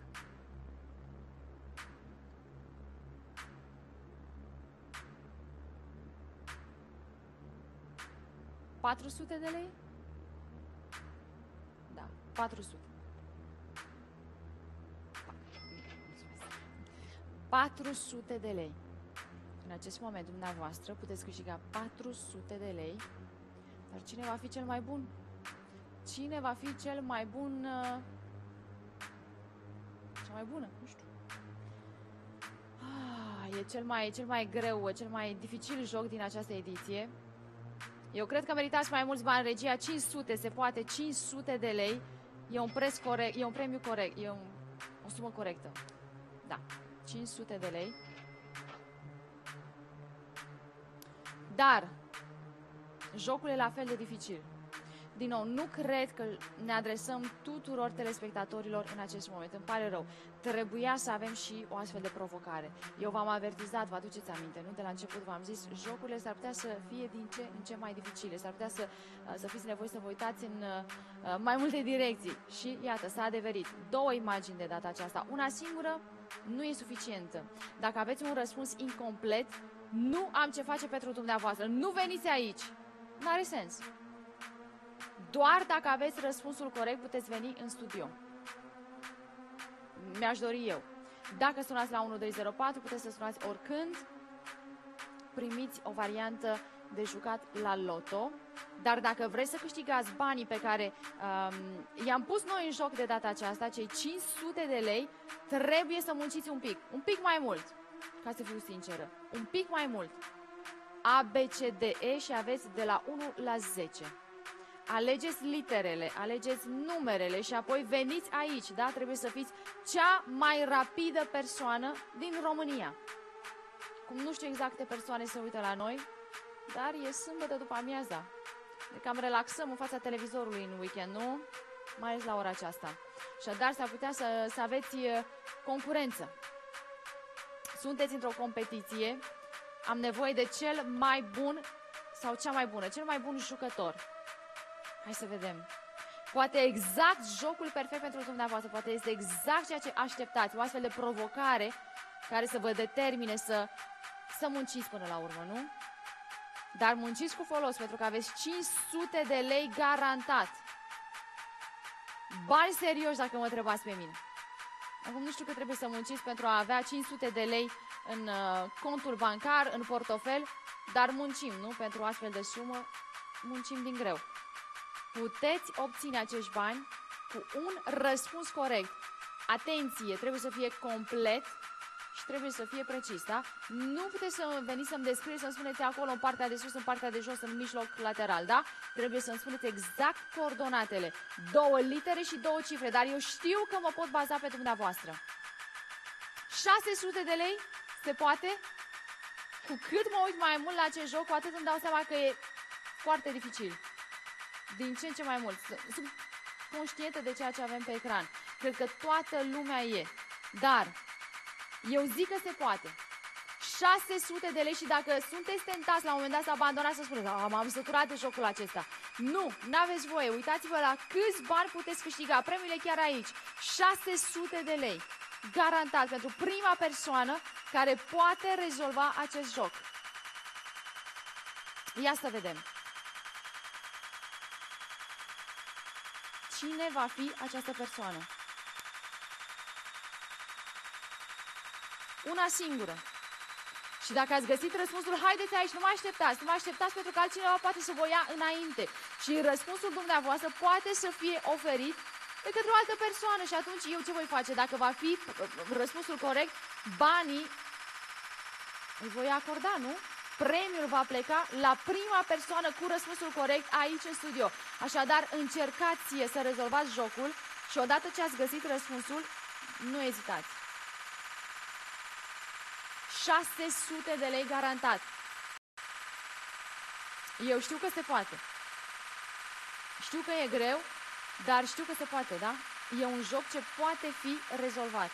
patru sute de lei? Da, patru sute. patru sute de lei. În acest moment, dumneavoastră, puteți câștiga patru sute de lei. Dar cine va fi cel mai bun? Cine va fi cel mai bun? Uh... Cea mai bună? Nu știu. Ah, e cel mai, cel mai greu, cel mai dificil joc din această ediție. Eu cred că meritați mai mulți bani, regia. cinci sute, se poate, cinci sute de lei. E un preț corect, e un premiu corect, e un, o sumă corectă. Da, cinci sute de lei. Dar jocul e la fel de dificil. Din nou, nu cred că ne adresăm tuturor telespectatorilor în acest moment. Îmi pare rău. Trebuia să avem și o astfel de provocare. Eu v-am avertizat, vă aduceți aminte, nu? De la început v-am zis, jocurile s-ar putea să fie din ce în ce mai dificile. S-ar putea să, să fiți nevoiți să vă uitați în uh, mai multe direcții. Și iată, s-a adeverit. Două imagini de data aceasta. Una singură nu e suficientă. Dacă aveți un răspuns incomplet, nu am ce face pentru dumneavoastră. Nu veniți aici. N-are sens. Doar dacă aveți răspunsul corect, puteți veni în studio. Mi-aș dori eu. Dacă sunați la unu doi zero patru, puteți să sunați oricând. Primiți o variantă de jucat la loto. Dar dacă vreți să câștigați banii pe care um, i-am pus noi în joc de data aceasta, cei cinci sute de lei, trebuie să munciți un pic. Un pic mai mult. Ca să fiu sinceră. Un pic mai mult. A, B, C, D, E și aveți de la unu la zece. Alegeți literele, alegeți numerele și apoi veniți aici, da? Trebuie să fiți cea mai rapidă persoană din România. Cum nu știu exact câte persoane se uită la noi, dar e sâmbătă după amiaza. Ne cam relaxăm în fața televizorului în weekend, nu? Mai ales la ora aceasta. Așadar, s-ar putea să, să aveți concurență. Sunteți într-o competiție, am nevoie de cel mai bun sau cea mai bună, cel mai bun jucător. Hai să vedem. Poate exact jocul perfect pentru dumneavoastră, poate este exact ceea ce așteptați, o astfel de provocare care să vă determine să, să munciți până la urmă, nu? Dar munciți cu folos, pentru că aveți cinci sute de lei garantat. Bani serioși, dacă mă întrebați pe mine. Acum nu știu că trebuie să munciți pentru a avea cinci sute de lei în uh, contul bancar, în portofel, dar muncim, nu? Pentru o astfel de sumă, muncim din greu. Puteți obține acești bani cu un răspuns corect. Atenție, trebuie să fie complet și trebuie să fie precis, da? Nu puteți să veniți să-mi descrieți, să-mi spuneți acolo în partea de sus, în partea de jos, în mijloc, lateral, da? Trebuie să-mi spuneți exact coordonatele. Două litere și două cifre, dar eu știu că mă pot baza pe dumneavoastră. șase sute de lei? Se poate? Cu cât mă uit mai mult la acest joc, cu atât îmi dau seama că e foarte dificil. Din ce în ce mai mult. Sunt conștientă de ceea ce avem pe ecran. Cred că toată lumea e. Dar eu zic că se poate. șase sute de lei și dacă sunteți tentați la un moment dat să abandonați, să spuneți, m-am săturat de jocul acesta. Nu, n-aveți voie. Uitați-vă la câți bani puteți câștiga. Premiul e chiar aici. șase sute de lei. Garantat pentru prima persoană care poate rezolva acest joc. Ia să vedem. Cine va fi această persoană? Una singură. Și dacă ați găsit răspunsul, haideți aici, nu mă așteptați, nu mă așteptați pentru că altcineva poate să vă ia înainte. Și răspunsul dumneavoastră poate să fie oferit de către o altă persoană și atunci eu ce voi face? Dacă va fi răspunsul corect, banii îi voi acorda, nu? Premiul va pleca la prima persoană cu răspunsul corect aici în studio. Așadar, încercați să rezolvați jocul și odată ce ați găsit răspunsul, nu ezitați. șase sute de lei garantat. Eu știu că se poate. Știu Știu că e greu, dar știu că se poate, da? E un joc ce poate fi rezolvat.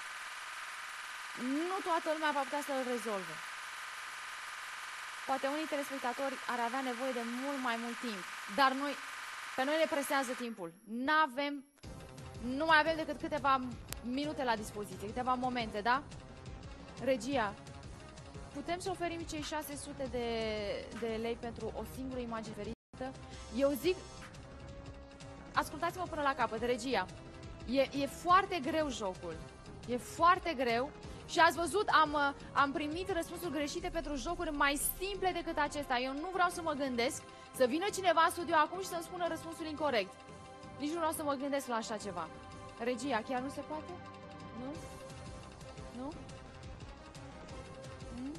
Nu toată lumea va putea să-l rezolve. Poate unii telespectatori ar avea nevoie de mult mai mult timp, dar noi, pe noi ne presează timpul. N-avem, nu mai avem decât câteva minute la dispoziție, câteva momente, da? Regia, putem să oferim cei șase sute de, de lei pentru o singură imagine ferită? Eu zic, ascultați-mă până la capăt, regia, e, e foarte greu jocul, e foarte greu. Și ați văzut, am, am primit răspunsuri greșite pentru jocuri mai simple decât acesta. Eu nu vreau să mă gândesc să vină cineva în studio acum și să-mi spună răspunsul incorrect. Nici nu vreau să mă gândesc la așa ceva. Regia, chiar nu se poate? Nu? Nu? Hmm?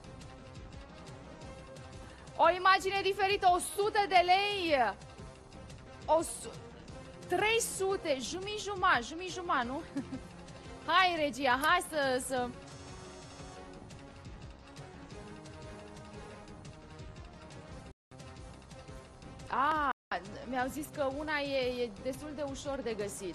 O imagine diferită, o sută de lei. O su- trei sute, jumii-juma, jumii-juma, nu? Hai, regia, hai să... să... A, mi-au zis că una e, e destul de ușor de găsit.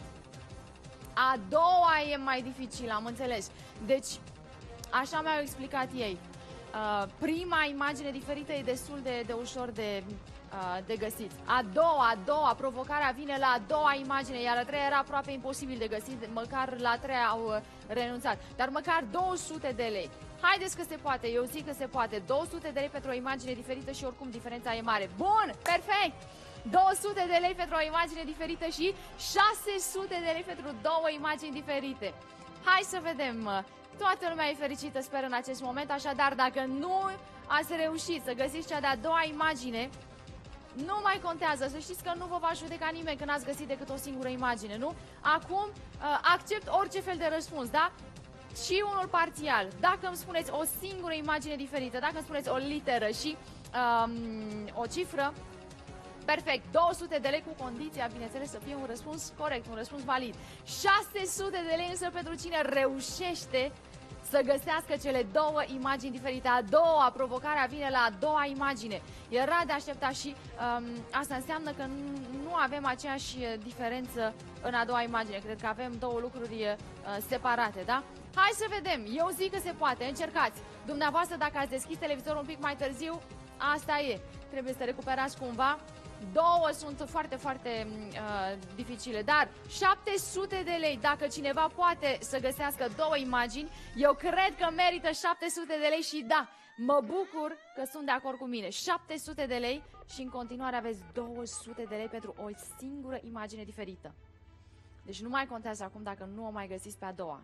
A doua e mai dificilă, am înțeles. Deci, așa mi-au explicat ei. Uh, prima imagine diferită e destul de, de ușor de... de găsit. A doua, a doua, provocarea vine la a doua imagine, iar a treia era aproape imposibil de găsit, măcar la a treia au uh, renunțat. Dar măcar două sute de lei. Haideți că se poate, eu zic că se poate. două sute de lei pentru o imagine diferită și oricum diferența e mare. Bun, perfect! două sute de lei pentru o imagine diferită și șase sute de lei pentru două imagini diferite. Hai să vedem. Toată lumea e fericită, sper, în acest moment, așadar dacă nu ați reușit să găsiți cea de-a doua imagine, nu mai contează, să știți că nu vă va judeca nimeni când ați găsit decât o singură imagine, nu? Acum accept orice fel de răspuns, da? Și unul parțial. Dacă îmi spuneți o singură imagine diferită, dacă îmi spuneți o literă și um, o cifră, perfect, două sute de lei cu condiția, bineînțeles, să fie un răspuns corect, un răspuns valid. șase sute de lei însă pentru cine reușește să găsească cele două imagini diferite. A doua, provocarea vine la a doua imagine. Era de așteptat și um, asta înseamnă că nu, nu avem aceeași diferență în a doua imagine. Cred că avem două lucruri uh, separate, da? Hai să vedem. Eu zic că se poate. Încercați. Dumneavoastră, dacă ați deschis televizorul un pic mai târziu, asta e. Trebuie să recuperați cumva. Două sunt foarte, foarte uh, dificile, dar șapte sute de lei, dacă cineva poate să găsească două imagini, eu cred că merită șapte sute de lei și da, mă bucur că sunt de acord cu mine. șapte sute de lei și în continuare aveți două sute de lei pentru o singură imagine diferită. Deci nu mai contează acum dacă nu o mai găsiți pe a doua.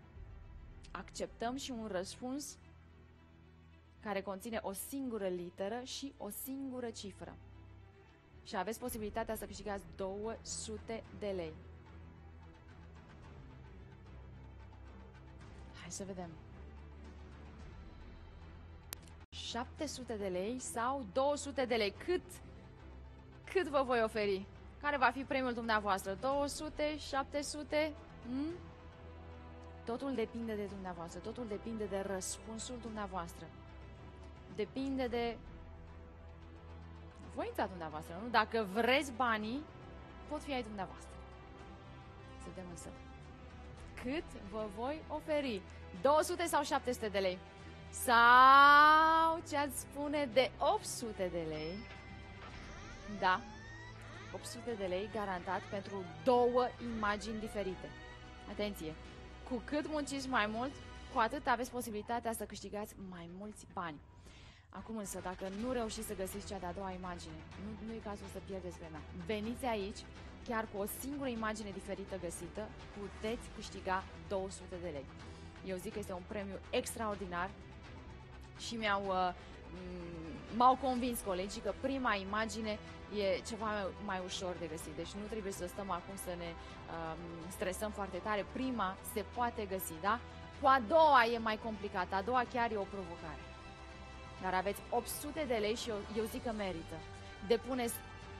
Acceptăm și un răspuns care conține o singură literă și o singură cifră. Și aveți posibilitatea să câștigați două sute de lei. Hai să vedem. șapte sute de lei sau două sute de lei? Cât, cât vă voi oferi? Care va fi premiul dumneavoastră? două sute, șapte sute? Hmm? Totul depinde de dumneavoastră. Totul depinde de răspunsul dumneavoastră. Depinde de voința dumneavoastră, nu? Dacă vreți banii, pot fi ai dumneavoastră. Să vedem însă. Cât vă voi oferi? două sute sau șapte sute de lei? Sau ce-ați spune de opt sute de lei? Da. opt sute de lei garantat pentru două imagini diferite. Atenție! Cu cât munciți mai mult, cu atât aveți posibilitatea să câștigați mai mulți bani. Acum însă, dacă nu reușiți să găsiți cea de-a doua imagine, nu, nu e cazul să pierdeți vremea. Veniți aici, chiar cu o singură imagine diferită găsită, puteți câștiga două sute de lei. Eu zic că este un premiu extraordinar și mi-au, uh, m-au convins colegii că prima imagine e ceva mai, mai ușor de găsit. Deci nu trebuie să stăm acum să ne uh, stresăm foarte tare. Prima se poate găsi, da? Cu a doua e mai complicată. A doua chiar e o provocare. Dar aveți opt sute de lei și eu, eu zic că merită. Depuneți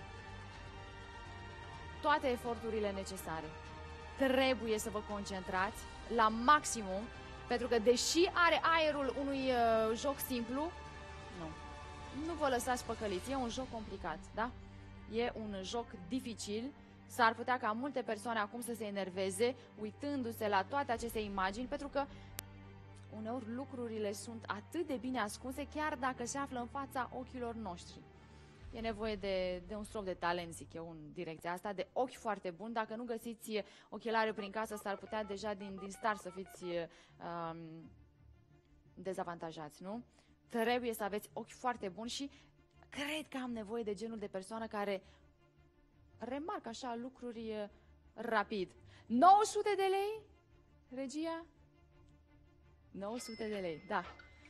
toate eforturile necesare. Trebuie să vă concentrați la maximum, pentru că deși are aerul unui uh, joc simplu, nu. Nu vă lăsați păcăliți. E un joc complicat, da? E un joc dificil. S-ar putea ca multe persoane acum să se enerveze uitându-se la toate aceste imagini, pentru că uneori lucrurile sunt atât de bine ascunse, chiar dacă se află în fața ochilor noștri. E nevoie de, de un strop de talent, zic eu, în direcția asta, de ochi foarte buni. Dacă nu găsiți ochelare prin casă, s-ar putea deja din, din start să fiți um, dezavantajați, nu? Trebuie să aveți ochi foarte buni și cred că am nevoie de genul de persoană care remarcă așa lucruri rapid. nouă sute de lei, regia? nouă sute de lei, da.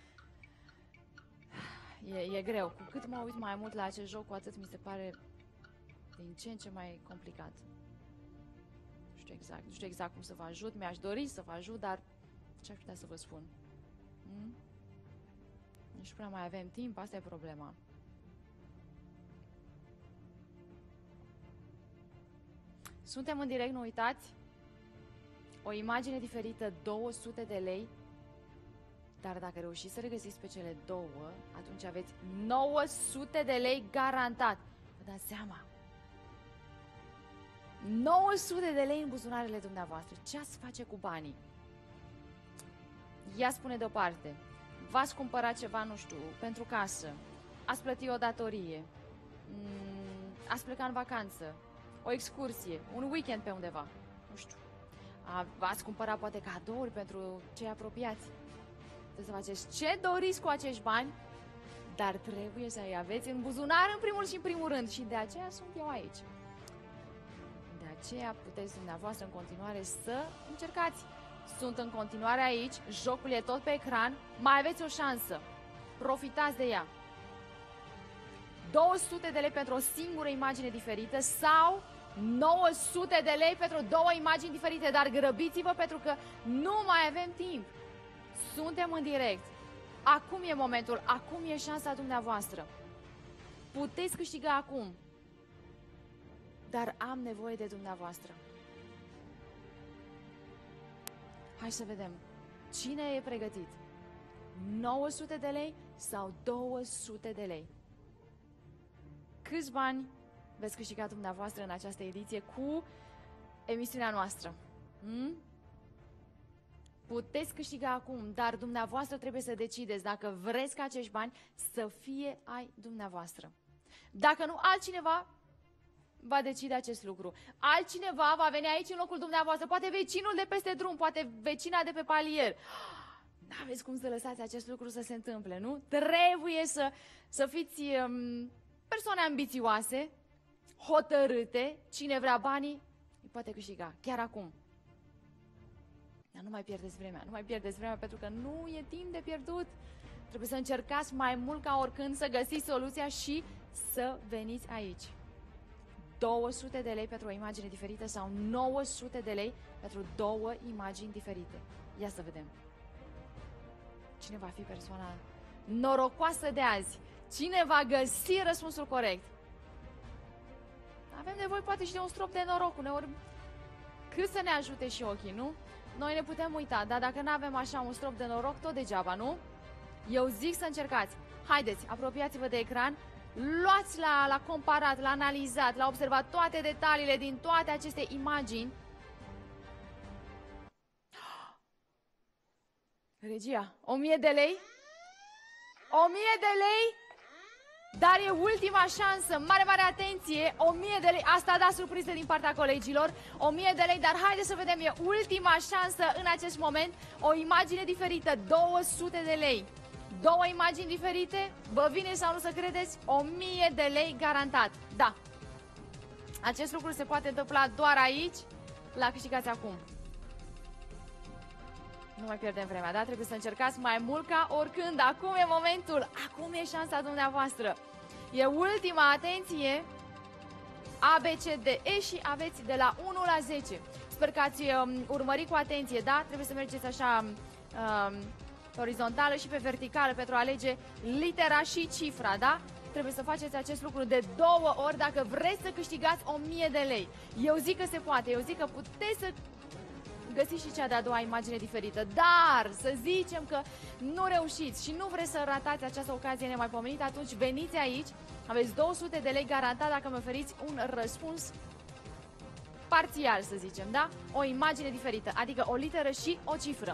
E, e greu. Cu cât mă uit mai mult la acest joc, cu atât mi se pare din ce în ce mai complicat. Nu știu exact, nu știu exact cum să vă ajut. Mi-aș dori să vă ajut, dar ce aș putea să vă spun? Hmm? Nici prea mai avem timp, asta e problema. Suntem în direct, nu uitați. O imagine diferită, două sute de lei. Dar dacă reușiți să regăsiți pe cele două, atunci aveți nouă sute de lei garantat. Vă dați seama? nouă sute de lei în buzunarele dumneavoastră. Ce ați face cu banii? Ia spune deoparte. V-ați cumpăra ceva, nu știu, pentru casă. Ați plăti o datorie. Ați pleca în vacanță. O excursie. Un weekend pe undeva. Nu știu. V-ați cumpăra poate cadouri pentru cei apropiați. Trebuie să faceți ce doriți cu acești bani, dar trebuie să-i aveți în buzunar în primul și în primul rând. Și de aceea sunt eu aici. De aceea puteți dumneavoastră în continuare să încercați. Sunt în continuare aici, jocul e tot pe ecran, mai aveți o șansă. Profitați de ea. două sute de lei pentru o singură imagine diferită sau nouă sute de lei pentru două imagini diferite, dar grăbiți-vă pentru că nu mai avem timp. Suntem în direct. Acum e momentul, acum e șansa dumneavoastră. Puteți câștiga acum. Dar am nevoie de dumneavoastră. Hai să vedem. Cine e pregătit? nouă sute de lei sau două sute de lei? Câți bani veți câștiga dumneavoastră în această ediție cu emisiunea noastră? Hmm? Puteți câștiga acum, dar dumneavoastră trebuie să decideți dacă vreți ca acești bani să fie ai dumneavoastră. Dacă nu, altcineva va decide acest lucru. Altcineva va veni aici în locul dumneavoastră, poate vecinul de peste drum, poate vecina de pe palier. N-aveți cum să lăsați acest lucru să se întâmple, nu? Trebuie să, să fiți um, persoane ambițioase, hotărâte. Cine vrea banii, îi poate câștiga, chiar acum. Dar nu mai pierdeți vremea, nu mai pierdeți vremea pentru că nu e timp de pierdut. Trebuie să încercați mai mult ca oricând să găsiți soluția și să veniți aici. două sute de lei pentru o imagine diferită sau nouă sute de lei pentru două imagini diferite. Ia să vedem. Cine va fi persoana norocoasă de azi? Cine va găsi răspunsul corect? Avem nevoie poate și de un strop de noroc uneori. Cât să ne ajute și ochii, nu? Noi ne putem uita, dar dacă nu avem așa un strop de noroc, tot degeaba, nu? Eu zic să încercați. Haideți, apropiați-vă de ecran, luați la, la comparat, la analizat, la observat toate detaliile din toate aceste imagini. Regia, o mie de lei? O mie de lei? Dar e ultima șansă, mare, mare atenție, o mie de lei, asta da surpriză din partea colegilor, o mie de lei, dar haideți să vedem, e ultima șansă în acest moment, o imagine diferită, două sute de lei, două imagini diferite, vă vine sau nu să credeți, o mie de lei garantat, da, acest lucru se poate întâmpla doar aici, la câștigați acum. Nu mai pierdem vremea, da? Trebuie să încercați mai mult ca oricând. Acum e momentul, acum e șansa dumneavoastră. E ultima, atenție, A, B, C, D, E și aveți de la unu la zece. Sper că ați um, urmărit cu atenție, da? Trebuie să mergeți așa um, pe orizontală și pe verticală pentru a alege litera și cifra, da? Trebuie să faceți acest lucru de două ori dacă vreți să câștigați o mie de lei. Eu zic că se poate, eu zic că puteți să găsiți și cea de-a doua imagine diferită, dar să zicem că nu reușiți și nu vreți să ratați această ocazie nemaipomenită, atunci veniți aici, Aveți două sute de lei garantat dacă mi oferiți un răspuns parțial, să zicem, da? O imagine diferită, adică o literă și o cifră.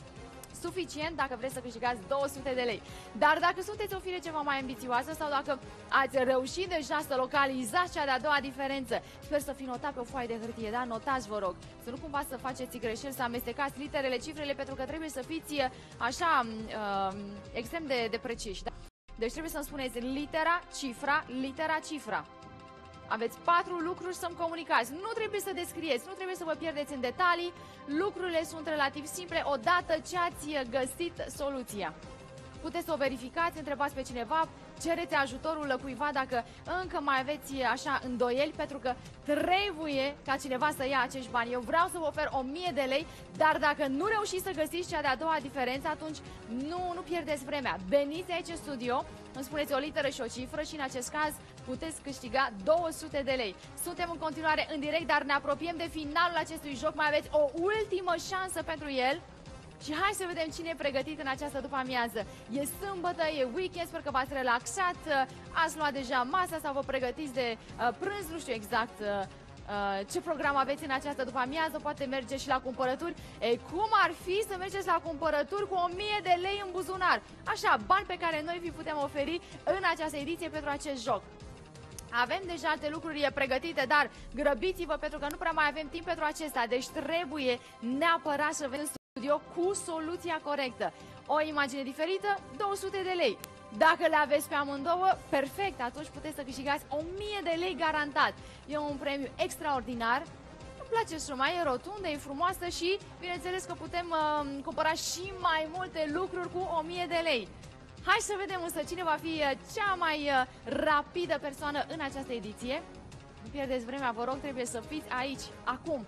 Suficient dacă vreți să câștigați două sute de lei. Dar dacă sunteți o fire ceva mai ambițioasă sau dacă ați reușit deja să localizați cea de-a doua diferență, sper să fi notat pe o foaie de hârtie, da? Notați, vă rog. Să nu cumva să faceți greșeli, să amestecați literele, cifrele, pentru că trebuie să fiți așa uh, extrem de, de preciși, da? Deci trebuie să-mi spuneți litera, cifra, litera, cifra. Aveți patru lucruri să-mi comunicați. Nu trebuie să descrieți, nu trebuie să vă pierdeți în detalii. Lucrurile sunt relativ simple odată ce ați găsit soluția. Puteți să o verificați, întrebați pe cineva, cereți ajutorul cuiva dacă încă mai aveți așa îndoieli, pentru că trebuie ca cineva să ia acești bani. Eu vreau să vă ofer o mie de lei, dar dacă nu reușiți să găsiți cea de-a doua diferență, atunci nu, nu pierdeți vremea. Veniți aici în studio, îmi spuneți o literă și o cifră și în acest caz puteți câștiga două sute de lei. Suntem în continuare în direct, dar ne apropiem de finalul acestui joc. Mai aveți o ultimă șansă pentru el. Și hai să vedem cine e pregătit în această după-amiază. E sâmbătă, e weekend, sper că v-ați relaxat, ați luat deja masa sau vă pregătiți de uh, prânz, nu știu exact uh, uh, ce program aveți în această după-amiază, poate mergeți și la cumpărături. Ei, cum ar fi să mergeți la cumpărături cu o mie de lei în buzunar? Așa, bani pe care noi vi putem oferi în această ediție pentru acest joc. Avem deja alte lucruri pregătite, dar grăbiți-vă pentru că nu prea mai avem timp pentru acesta, deci trebuie neapărat să vedem studio cu soluția corectă. O imagine diferită, două sute de lei. Dacă le aveți pe amândouă, perfect, atunci puteți să câștigați o mie de lei garantat. E un premiu extraordinar. Îmi place suma, e rotundă, e frumoasă și bineînțeles că putem uh, cumpăra și mai multe lucruri cu o mie de lei. Hai să vedem însă cine va fi cea mai uh, rapidă persoană în această ediție. Nu pierdeți vremea, vă rog, trebuie să fiți aici, acum.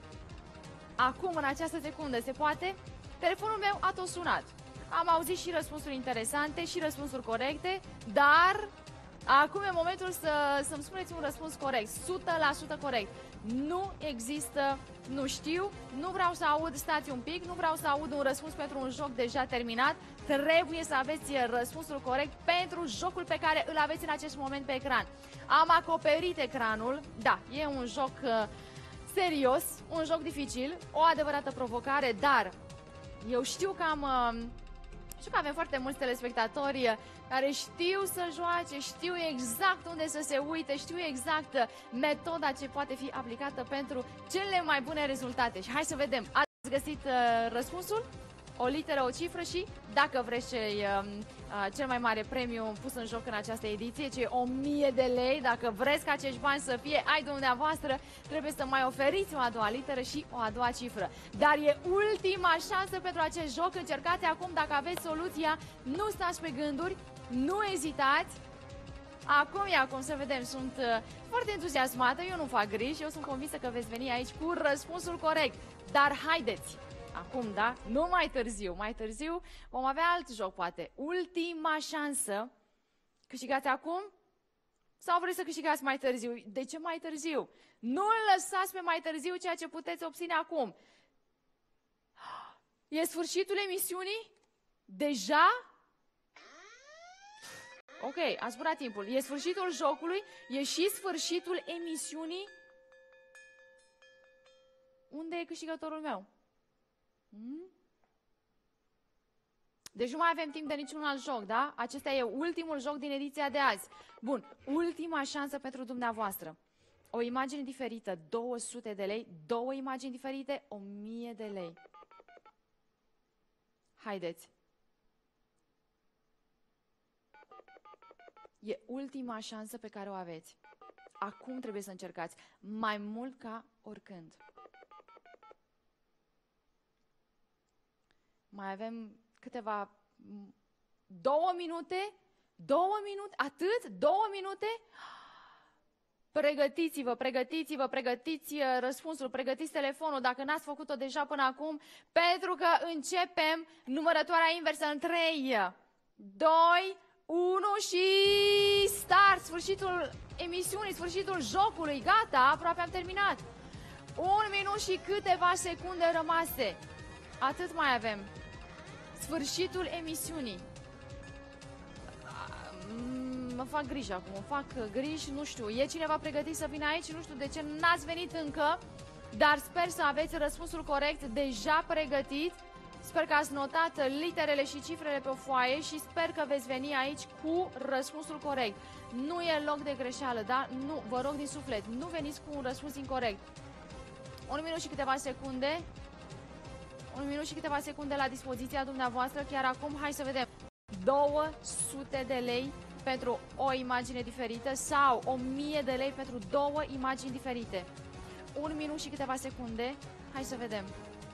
Acum, în această secundă, se poate? Telefonul meu a tot sunat. Am auzit și răspunsuri interesante și răspunsuri corecte, dar acum e momentul să, să-mi spuneți un răspuns corect, o sută la sută corect. Nu există, nu știu, nu vreau să aud, stați un pic, nu vreau să aud un răspuns pentru un joc deja terminat. Trebuie să aveți răspunsul corect pentru jocul pe care îl aveți în acest moment pe ecran. Am acoperit ecranul, da, e un joc uh, serios, un joc dificil, o adevărată provocare, dar eu știu că am... Uh, știu că avem foarte mulți telespectatori care știu să joace, știu exact unde să se uite, știu exact metoda ce poate fi aplicată pentru cele mai bune rezultate. Și hai să vedem, ați găsit uh, răspunsul? O literă, o cifră și, dacă vreți cei, uh, uh, cel mai mare premiu pus în joc în această ediție, ce e o mie de lei, dacă vreți ca acești bani să fie ai dumneavoastră, trebuie să mai oferiți o a doua literă și o a doua cifră. Dar e ultima șansă pentru acest joc, încercați acum, dacă aveți soluția, nu stați pe gânduri, nu ezitați. Acum e acum, să vedem, sunt uh, foarte entuziasmată, eu nu fac griji, eu sunt convinsă că veți veni aici cu răspunsul corect. Dar haideți! Acum, da? Nu mai târziu. Mai târziu vom avea alt joc, poate. Ultima șansă. Câștigați acum? Sau vreți să câștigați mai târziu? De ce mai târziu? Nu-l lăsați pe mai târziu ceea ce puteți obține acum. E sfârșitul emisiunii? Deja? Ok, a zburat timpul. E sfârșitul jocului? E și sfârșitul emisiunii? Unde e câștigătorul meu? Hmm? Deci nu mai avem timp de niciun alt joc, da? Acesta e ultimul joc din ediția de azi. Bun, ultima șansă pentru dumneavoastră. O imagine diferită, două sute de lei, două imagini diferite, o mie de lei. Haideți. E ultima șansă pe care o aveți. Acum trebuie să încercați, mai mult ca oricând. Mai avem câteva... Două minute? Două minute? Atât? Două minute? Pregătiți-vă, pregătiți-vă, pregătiți răspunsul, pregătiți telefonul, dacă n-ați făcut-o deja până acum, pentru că începem numărătoarea inversă în trei, doi, unu și start! Sfârșitul emisiunii, sfârșitul jocului, gata, aproape am terminat. Un minut și câteva secunde rămase. Atât mai avem. Sfârșitul emisiunii. mă fac griji acum, mă fac uh, griji, nu știu, e cineva pregătit să vină aici, nu știu de ce n-ați venit încă, dar sper să aveți răspunsul corect deja pregătit. Sper că ați notat literele și cifrele pe o foaie și sper că veți veni aici cu răspunsul corect. Nu e loc de greșeală, da? Nu, vă rog din suflet, nu veniți cu un răspuns incorect. Un minut și câteva secunde. Un minut și câteva secunde la dispoziția dumneavoastră. Chiar acum, hai să vedem. două sute de lei pentru o imagine diferită sau o mie de lei pentru două imagini diferite. Un minut și câteva secunde. Hai să vedem.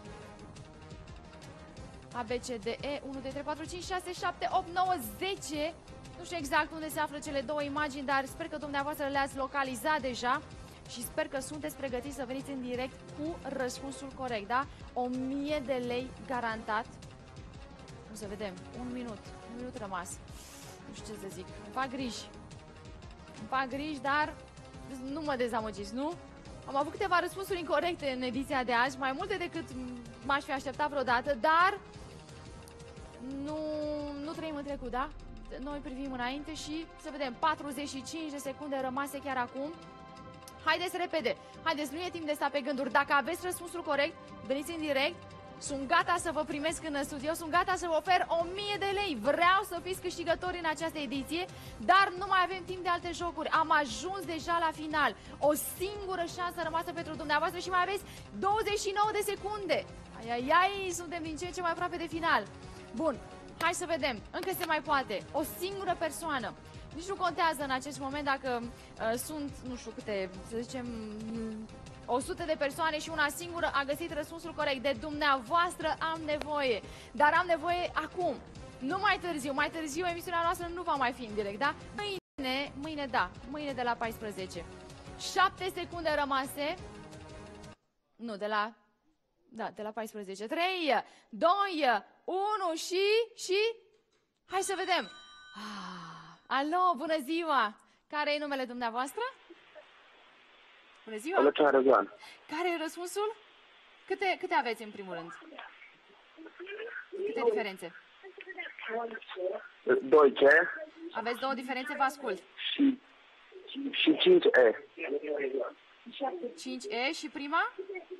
A, B, C, D, E, unu, doi, trei, patru, cinci, șase, șapte, opt, nouă, zece. Nu știu exact unde se află cele două imagini, dar sper că dumneavoastră le-ați localizat deja și sper că sunteți pregătiți să veniți în direct cu răspunsul corect, da? o mie de lei garantat. O să vedem. Un minut. Un minut rămas. Nu știu ce să zic. Îmi fac griji. Îmi fac griji, dar nu mă dezamăgiți, nu? Am avut câteva răspunsuri incorrecte în ediția de azi, mai multe decât m-aș fi așteptat vreodată, dar nu, nu trăim în trecut, da? Noi privim înainte și să vedem. patruzeci și cinci de secunde rămase chiar acum. Haideți repede, haideți, nu e timp de sta pe gânduri. Dacă aveți răspunsul corect, veniți în direct. Sunt gata să vă primesc în studio, sunt gata să vă ofer o mie de lei. Vreau să fiți câștigători în această ediție, dar nu mai avem timp de alte jocuri. Am ajuns deja la final. O singură șansă rămasă pentru dumneavoastră și mai aveți douăzeci și nouă de secunde. Ai, ai, ai, suntem din ce în ce mai aproape de final. Bun, hai să vedem. Încă se mai poate. O singură persoană. Nici nu contează în acest moment dacă uh, sunt, nu știu câte, să zicem, o sută de persoane și una singură a găsit răspunsul corect. De dumneavoastră am nevoie, dar am nevoie acum, nu mai târziu. Mai târziu emisiunea noastră nu va mai fi în direct, da? Mâine, mâine da, mâine de la paisprezece. șapte secunde rămase. Nu, de la, da, de la paisprezece. trei, doi, unu și, și, hai să vedem. Ah. Alo, bună ziua! Care e numele dumneavoastră? Bună ziua! Lucian Răzvan. Care e răspunsul? Câte, câte aveți în primul rând? Câte diferențe? doi C. Aveți două diferențe, vă ascult. Și, și cinci E. cinci E și prima?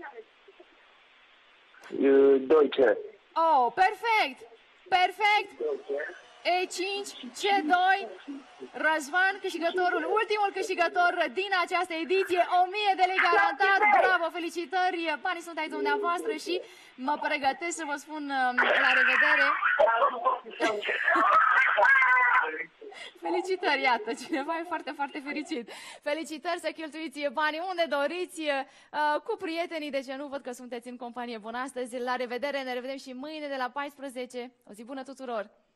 doi C. Oh, perfect! Perfect! E cinci, C doi, Răzvan, câștigătorul, ultimul câștigător din această ediție, o mie de lei garantat, bravo, felicitări, banii sunt ai dumneavoastră și mă pregătesc să vă spun la revedere. Felicitări, iată, cineva e foarte, foarte fericit. Felicitări să cheltuiți banii unde doriți, cu prietenii, de ce nu, văd că sunteți în companie bună astăzi. La revedere, ne revedem și mâine de la paisprezece. O zi bună tuturor!